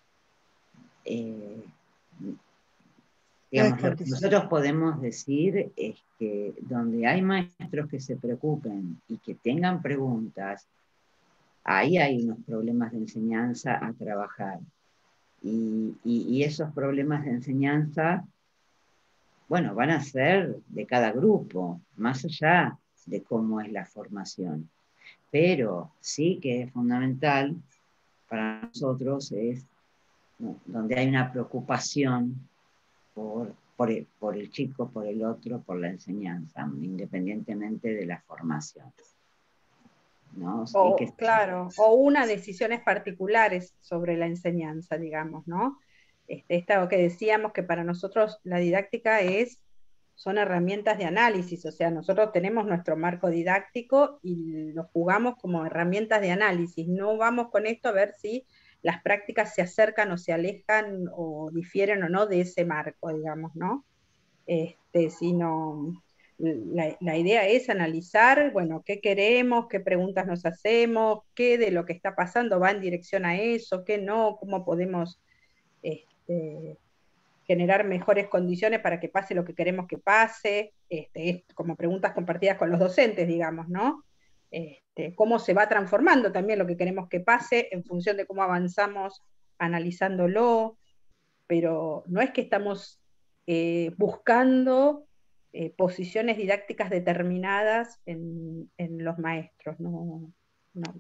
eh, digamos, lo que nosotros podemos decir es que donde hay maestros que se preocupen y que tengan preguntas, ahí hay unos problemas de enseñanza a trabajar. Y, y, y esos problemas de enseñanza, bueno, van a ser de cada grupo, más allá de cómo es la formación. Pero sí que es fundamental para nosotros, es ¿no? donde hay una preocupación por, por, el, por el chico, por el otro, por la enseñanza, independientemente de la formación. ¿No? O, que... Claro, o unas decisiones particulares sobre la enseñanza, digamos, ¿no? Este, esto que decíamos que para nosotros la didáctica es son herramientas de análisis, o sea, nosotros tenemos nuestro marco didáctico y lo jugamos como herramientas de análisis, no vamos con esto a ver si las prácticas se acercan o se alejan o difieren o no de ese marco, digamos, ¿no? Este, sino la, la idea es analizar, bueno, qué queremos, qué preguntas nos hacemos, qué de lo que está pasando va en dirección a eso, qué no, cómo podemos este, generar mejores condiciones para que pase lo que queremos que pase, este, es como preguntas compartidas con los docentes, digamos, ¿no? Este, cómo se va transformando también lo que queremos que pase en función de cómo avanzamos analizándolo, pero no es que estamos eh, buscando eh, posiciones didácticas determinadas en, en los maestros, no, no.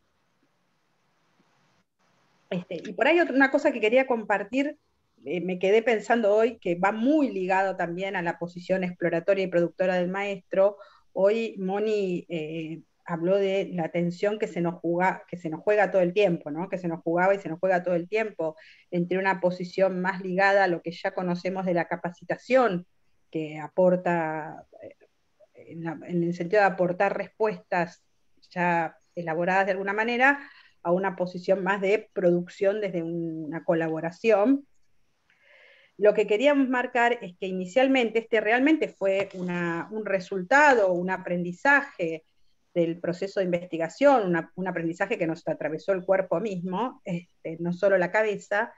Este, y por ahí otra, una cosa que quería compartir, eh, me quedé pensando hoy, que va muy ligado también a la posición exploratoria y productora del maestro. Hoy Moni eh, habló de la tensión que se nos juega, que se nos juega todo el tiempo, ¿no? Que se nos jugaba y se nos juega todo el tiempo, entre una posición más ligada a lo que ya conocemos de la capacitación, que aporta, eh, en, la, en el sentido de aportar respuestas ya elaboradas de alguna manera, a una posición más de producción desde una colaboración. Lo que queríamos marcar es que inicialmente este realmente fue una, un resultado, un aprendizaje del proceso de investigación, una, un aprendizaje que nos atravesó el cuerpo mismo, este, no solo la cabeza,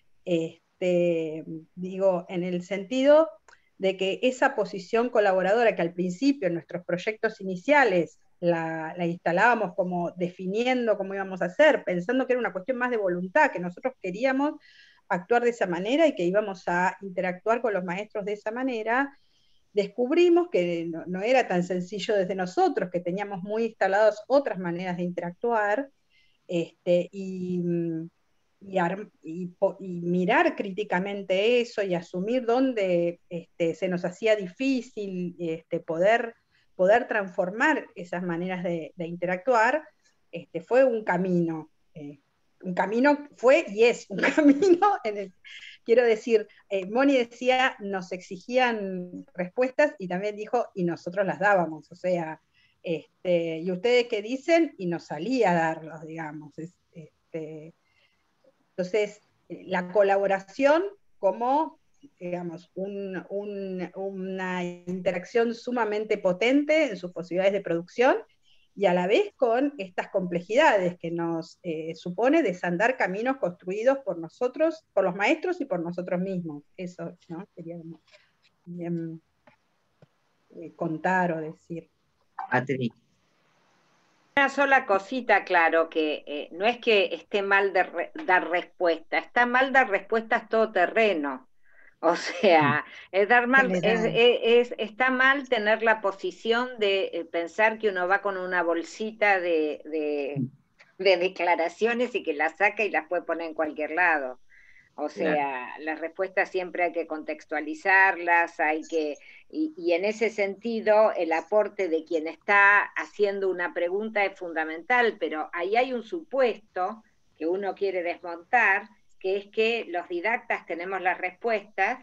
este, digo, en el sentido de que esa posición colaboradora que al principio en nuestros proyectos iniciales la, la instalábamos como definiendo cómo íbamos a hacer, pensando que era una cuestión más de voluntad, que nosotros queríamos actuar de esa manera y que íbamos a interactuar con los maestros de esa manera, descubrimos que no, no era tan sencillo desde nosotros, que teníamos muy instaladas otras maneras de interactuar, este, y, y, y, y mirar críticamente eso y asumir dónde este, se nos hacía difícil este, poder, poder transformar esas maneras de, de interactuar, este, fue un camino. Eh, un camino fue y es un camino en el, quiero decir, eh, Moni decía, nos exigían respuestas y también dijo, y nosotros las dábamos, o sea, este, y ustedes qué dicen, y nos salía a darlos, digamos. Este, entonces, la colaboración como, digamos, un, un, una interacción sumamente potente en sus posibilidades de producción, y a la vez con estas complejidades que nos eh, supone desandar caminos construidos por nosotros, por los maestros y por nosotros mismos. Eso, ¿no? Quería bien, eh, contar o decir. Patri. Una sola cosita, claro, que eh, no es que esté mal de re dar respuesta, está mal dar respuestas todoterreno. O sea, es dar mal, es, es, es, está mal tener la posición de eh, pensar que uno va con una bolsita de, de, de declaraciones y que las saca y las puede poner en cualquier lado. O sea, claro, las respuestas siempre hay que contextualizarlas, hay que, y, y en ese sentido el aporte de quien está haciendo una pregunta es fundamental, pero ahí hay un supuesto que uno quiere desmontar, que es que los didactas tenemos las respuestas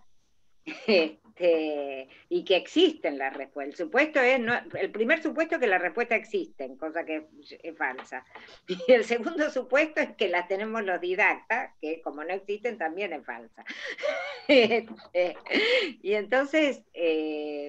este, y que existen las respuestas. El supuesto es, no, el primer supuesto es que las respuestas existen, cosa que es falsa. Y el segundo supuesto es que las tenemos los didactas, que como no existen también es falsa. Este, y entonces, eh,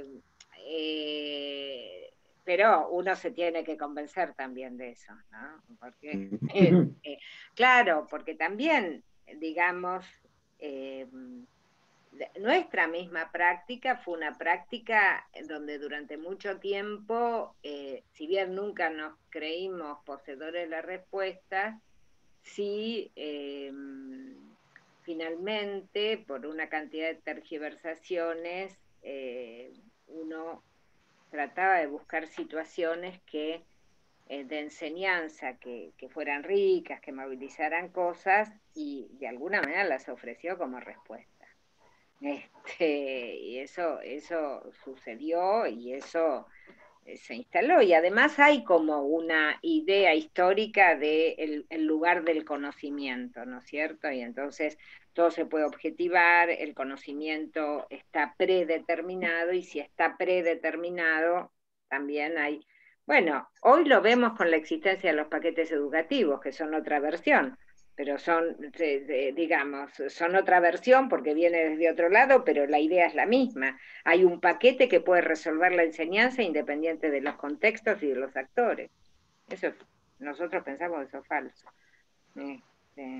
eh, pero uno se tiene que convencer también de eso, ¿no? Porque, eh, eh, claro, porque también, digamos, eh, nuestra misma práctica fue una práctica donde durante mucho tiempo, eh, si bien nunca nos creímos poseedores de la respuesta, sí, eh, finalmente, por una cantidad de tergiversaciones, eh, uno trataba de buscar situaciones que, eh, de enseñanza que, que fueran ricas, que movilizaran cosas, y de alguna manera las ofreció como respuesta. Este, y eso, eso sucedió y eso eh, se instaló, y además hay como una idea histórica del de el lugar del conocimiento, ¿no es cierto? Y entonces todo se puede objetivar, el conocimiento está predeterminado, y si está predeterminado, también hay... Bueno, hoy lo vemos con la existencia de los paquetes educativos, que son otra versión, pero son, digamos, son otra versión porque viene desde otro lado, pero la idea es la misma. Hay un paquete que puede resolver la enseñanza independiente de los contextos y de los actores. Eso, nosotros pensamos que eso es falso. Este...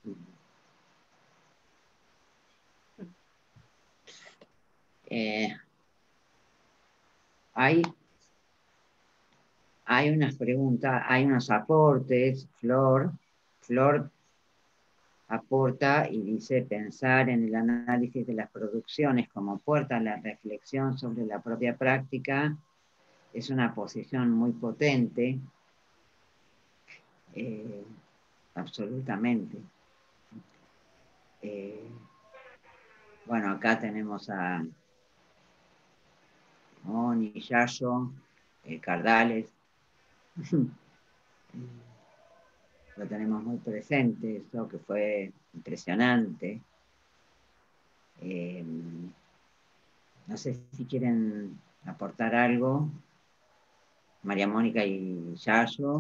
Eh, hay, hay unas preguntas, hay unos aportes. Flor, Flor aporta y dice: pensar en el análisis de las producciones como puerta a la reflexión sobre la propia práctica es una posición muy potente. Eh, absolutamente. Eh, bueno, acá tenemos a Moni, Yayo, eh, Cardales. Lo tenemos muy presente, eso que fue impresionante. Eh, no sé si quieren aportar algo, María Mónica y Yayo.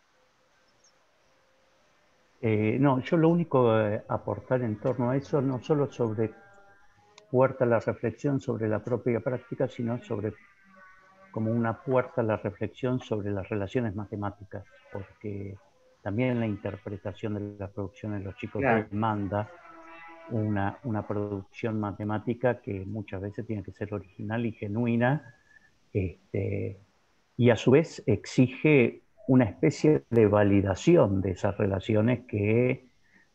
Eh, no, yo lo único a aportar en torno a eso, no solo sobre puerta a la reflexión sobre la propia práctica, sino sobre como una puerta a la reflexión sobre las relaciones matemáticas, porque también la interpretación de la producción de los chicos Claro. demanda una, una producción matemática que muchas veces tiene que ser original y genuina, este, y a su vez exige una especie de validación de esas relaciones que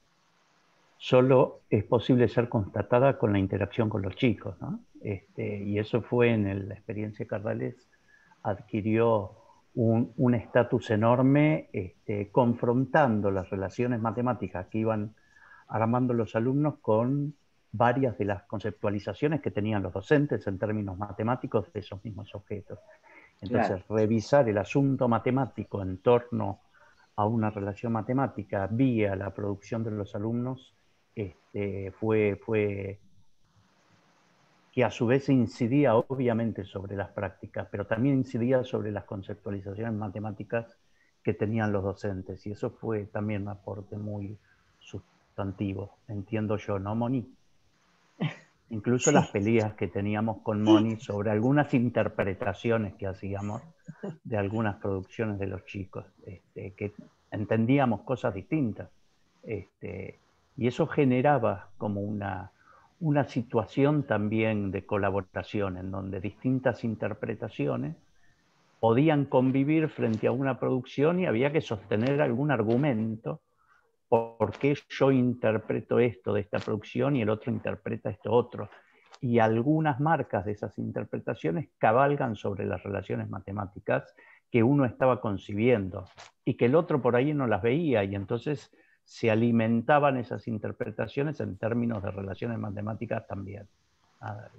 solo es posible ser constatada con la interacción con los chicos, ¿no? Este, y eso fue en el, la experiencia de Cardales, adquirió un estatus enorme, este, confrontando las relaciones matemáticas que iban armando los alumnos con varias de las conceptualizaciones que tenían los docentes en términos matemáticos de esos mismos objetos. Entonces, claro, revisar el asunto matemático en torno a una relación matemática vía la producción de los alumnos este, fue, fue que a su vez incidía obviamente sobre las prácticas, pero también incidía sobre las conceptualizaciones matemáticas que tenían los docentes, y eso fue también un aporte muy sustantivo, entiendo yo, ¿no, Moni? Incluso sí, las peleas que teníamos con Moni sobre algunas interpretaciones que hacíamos de algunas producciones de los chicos, este, que entendíamos cosas distintas, este, y eso generaba como una, una situación también de colaboración en donde distintas interpretaciones podían convivir frente a una producción y había que sostener algún argumento por qué yo interpreto esto de esta producción y el otro interpreta esto otro. Y algunas marcas de esas interpretaciones cabalgan sobre las relaciones matemáticas que uno estaba concibiendo y que el otro por ahí no las veía, y entonces se alimentaban esas interpretaciones en términos de relaciones matemáticas también. Nada.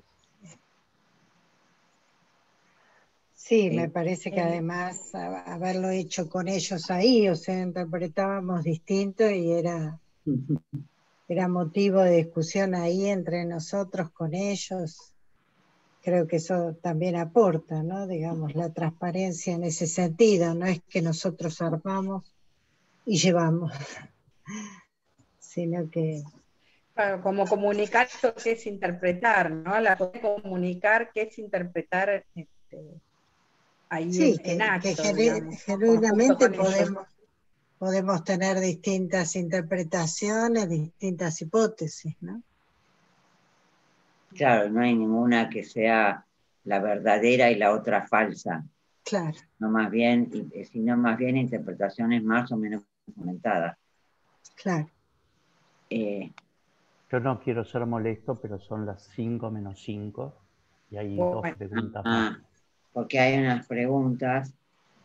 Sí, me parece que además haberlo hecho con ellos ahí, o sea, interpretábamos distinto y era, era motivo de discusión ahí entre nosotros con ellos. Creo que eso también aporta, ¿no? Digamos, la transparencia en ese sentido, no es que nosotros armamos y llevamos, sino que... Claro, como comunicar lo que es interpretar, ¿no? La comunicar qué es interpretar este, ahí sí, en, que, en acto, que genu digamos, genuinamente ¿no? podemos, podemos tener distintas interpretaciones, distintas hipótesis, ¿no? Claro, no hay ninguna que sea la verdadera y la otra falsa. Claro. No más bien, sino más bien interpretaciones más o menos comentadas. Claro. Eh, Yo no quiero ser molesto, pero son las cinco menos cinco y hay bueno, dos preguntas ah, más. Porque hay unas preguntas.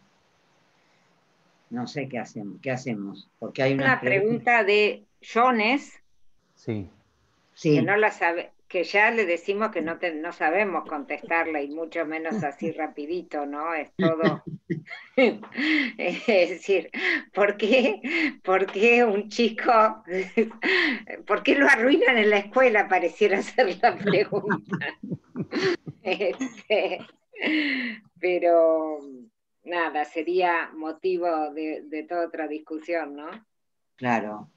No sé qué hacemos. ¿Qué hacemos? Porque hay una pregunta de Jones. Sí. Sí. Que, no la sabe, que ya le decimos que no, te, no sabemos contestarla, y mucho menos así rapidito, ¿no? Es todo Es decir, ¿por qué, ¿por qué un chico, por qué lo arruinan en la escuela? Pareciera ser la pregunta. Este, pero nada, sería motivo de, de toda otra discusión, ¿no? Claro.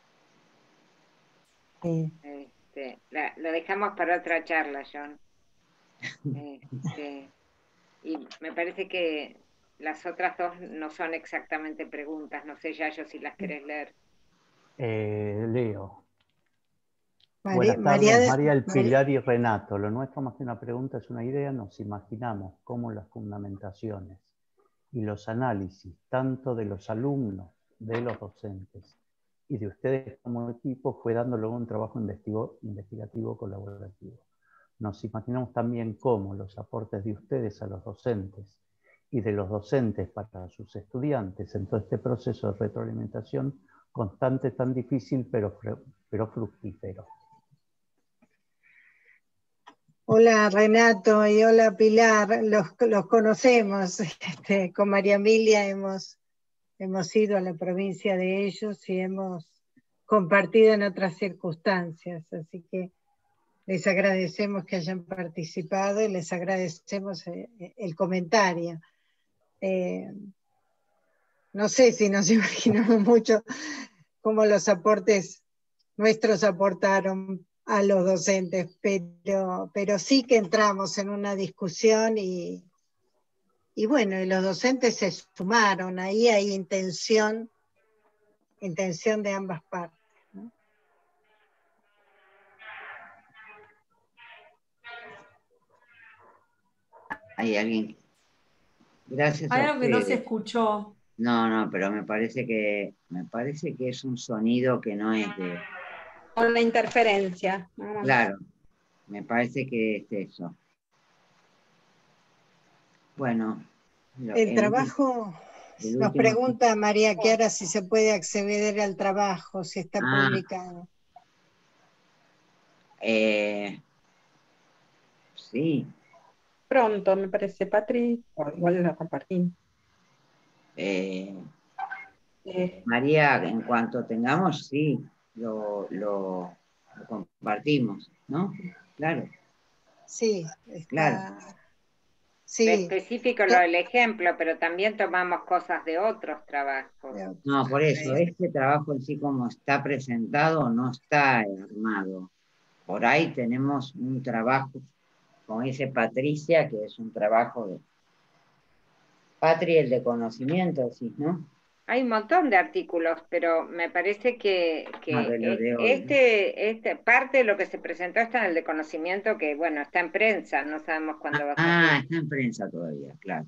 Sí. Este, la, lo dejamos para otra charla, John. Este, y me parece que las otras dos no son exactamente preguntas, no sé, Yayo, si las querés leer. Eh, leo. Mari- Buenas tardes, María de- María, El María- Pilar y Renato. Lo nuestro más que una pregunta es una idea. Nos imaginamos cómo las fundamentaciones y los análisis, tanto de los alumnos, de los docentes y de ustedes como equipo, fue dando luego un trabajo investigo- investigativo colaborativo. Nos imaginamos también cómo los aportes de ustedes a los docentes y de los docentes para sus estudiantes en todo este proceso de retroalimentación constante, tan difícil, pero, fru- pero fructífero. Hola Renato y hola Pilar, los, los conocemos. Este, con María Emilia hemos, hemos ido a la provincia de ellos y hemos compartido en otras circunstancias, así que les agradecemos que hayan participado y les agradecemos eh, el comentario. Eh, no sé si nos imaginamos mucho cómo los aportes nuestros aportaron a los docentes, pero, pero sí que entramos en una discusión y, y bueno, y los docentes se sumaron, ahí hay intención, intención de ambas partes, ¿no? Hay alguien. Gracias Hay a algo que no se ustedes. escuchó. No, no, pero me parece que me parece que es un sonido que no es de. Con la interferencia. nada más. Claro, me parece que es eso. Bueno, lo- El el, trabajo, el nos último. pregunta María Chiara si se puede acceder al trabajo, si está Ah. publicado. Eh, sí, Pronto, me parece, Patri, o igual lo compartí. eh, Eh, María, en cuanto tengamos, sí, lo, lo, lo compartimos, ¿no? Claro, Sí, está, claro. De sí, específico lo del ejemplo, pero también tomamos cosas de otros trabajos. No, por eso, este trabajo en sí como está presentado no está armado. Por ahí tenemos un trabajo, como dice Patricia, que es un trabajo de Patri, el de conocimiento, ¿sí, no? Hay un montón de artículos, pero me parece que, que No, de lo de hoy, este, este, parte de lo que se presentó está en el de conocimiento, que bueno, está en prensa, no sabemos cuándo va a Ah, salir. está en prensa todavía, claro.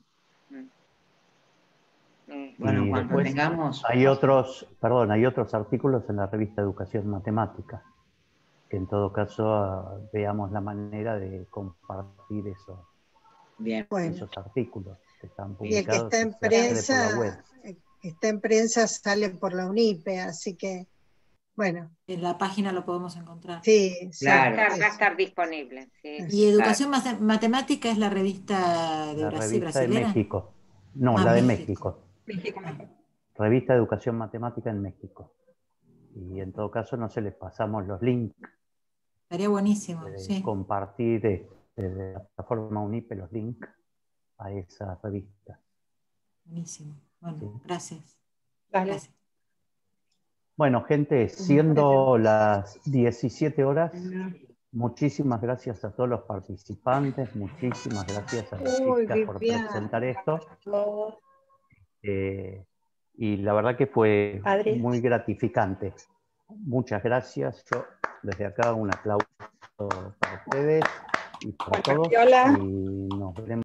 Mm. Bueno, en Y cuanto después tengamos. hay otros, perdón, hay otros artículos en la revista Educación Matemática, que en todo caso ah, veamos la manera de compartir esos, Bien. Bueno. esos artículos que están Y el que publicados. está en y se accede por la web. prensa, el que está en prensa sale por la UNIPE, así que, bueno. En la página lo podemos encontrar. Sí, sí. Claro. Va a estar, va a estar disponible. Sí. Y Educación Mate- Matemática es la revista de La Brasil, revista de brasilera. México. No, Ah, la de México. México. Revista de Educación Matemática en México. Y en todo caso no se les pasamos los links. Estaría buenísimo, de sí. compartir eh, desde la plataforma UNIPE los links a esa revista. Buenísimo. Bueno, Sí. gracias. Dale. Gracias. Bueno, gente, siendo las diecisiete horas, muchísimas gracias a todos los participantes, muchísimas gracias a las Uy, chicas por Viviana. presentar esto. Eh, y la verdad que fue Adri. muy gratificante. Muchas gracias. Yo desde acá un aplauso para ustedes y para Bueno, todos. Fabiola. Y nos veremos.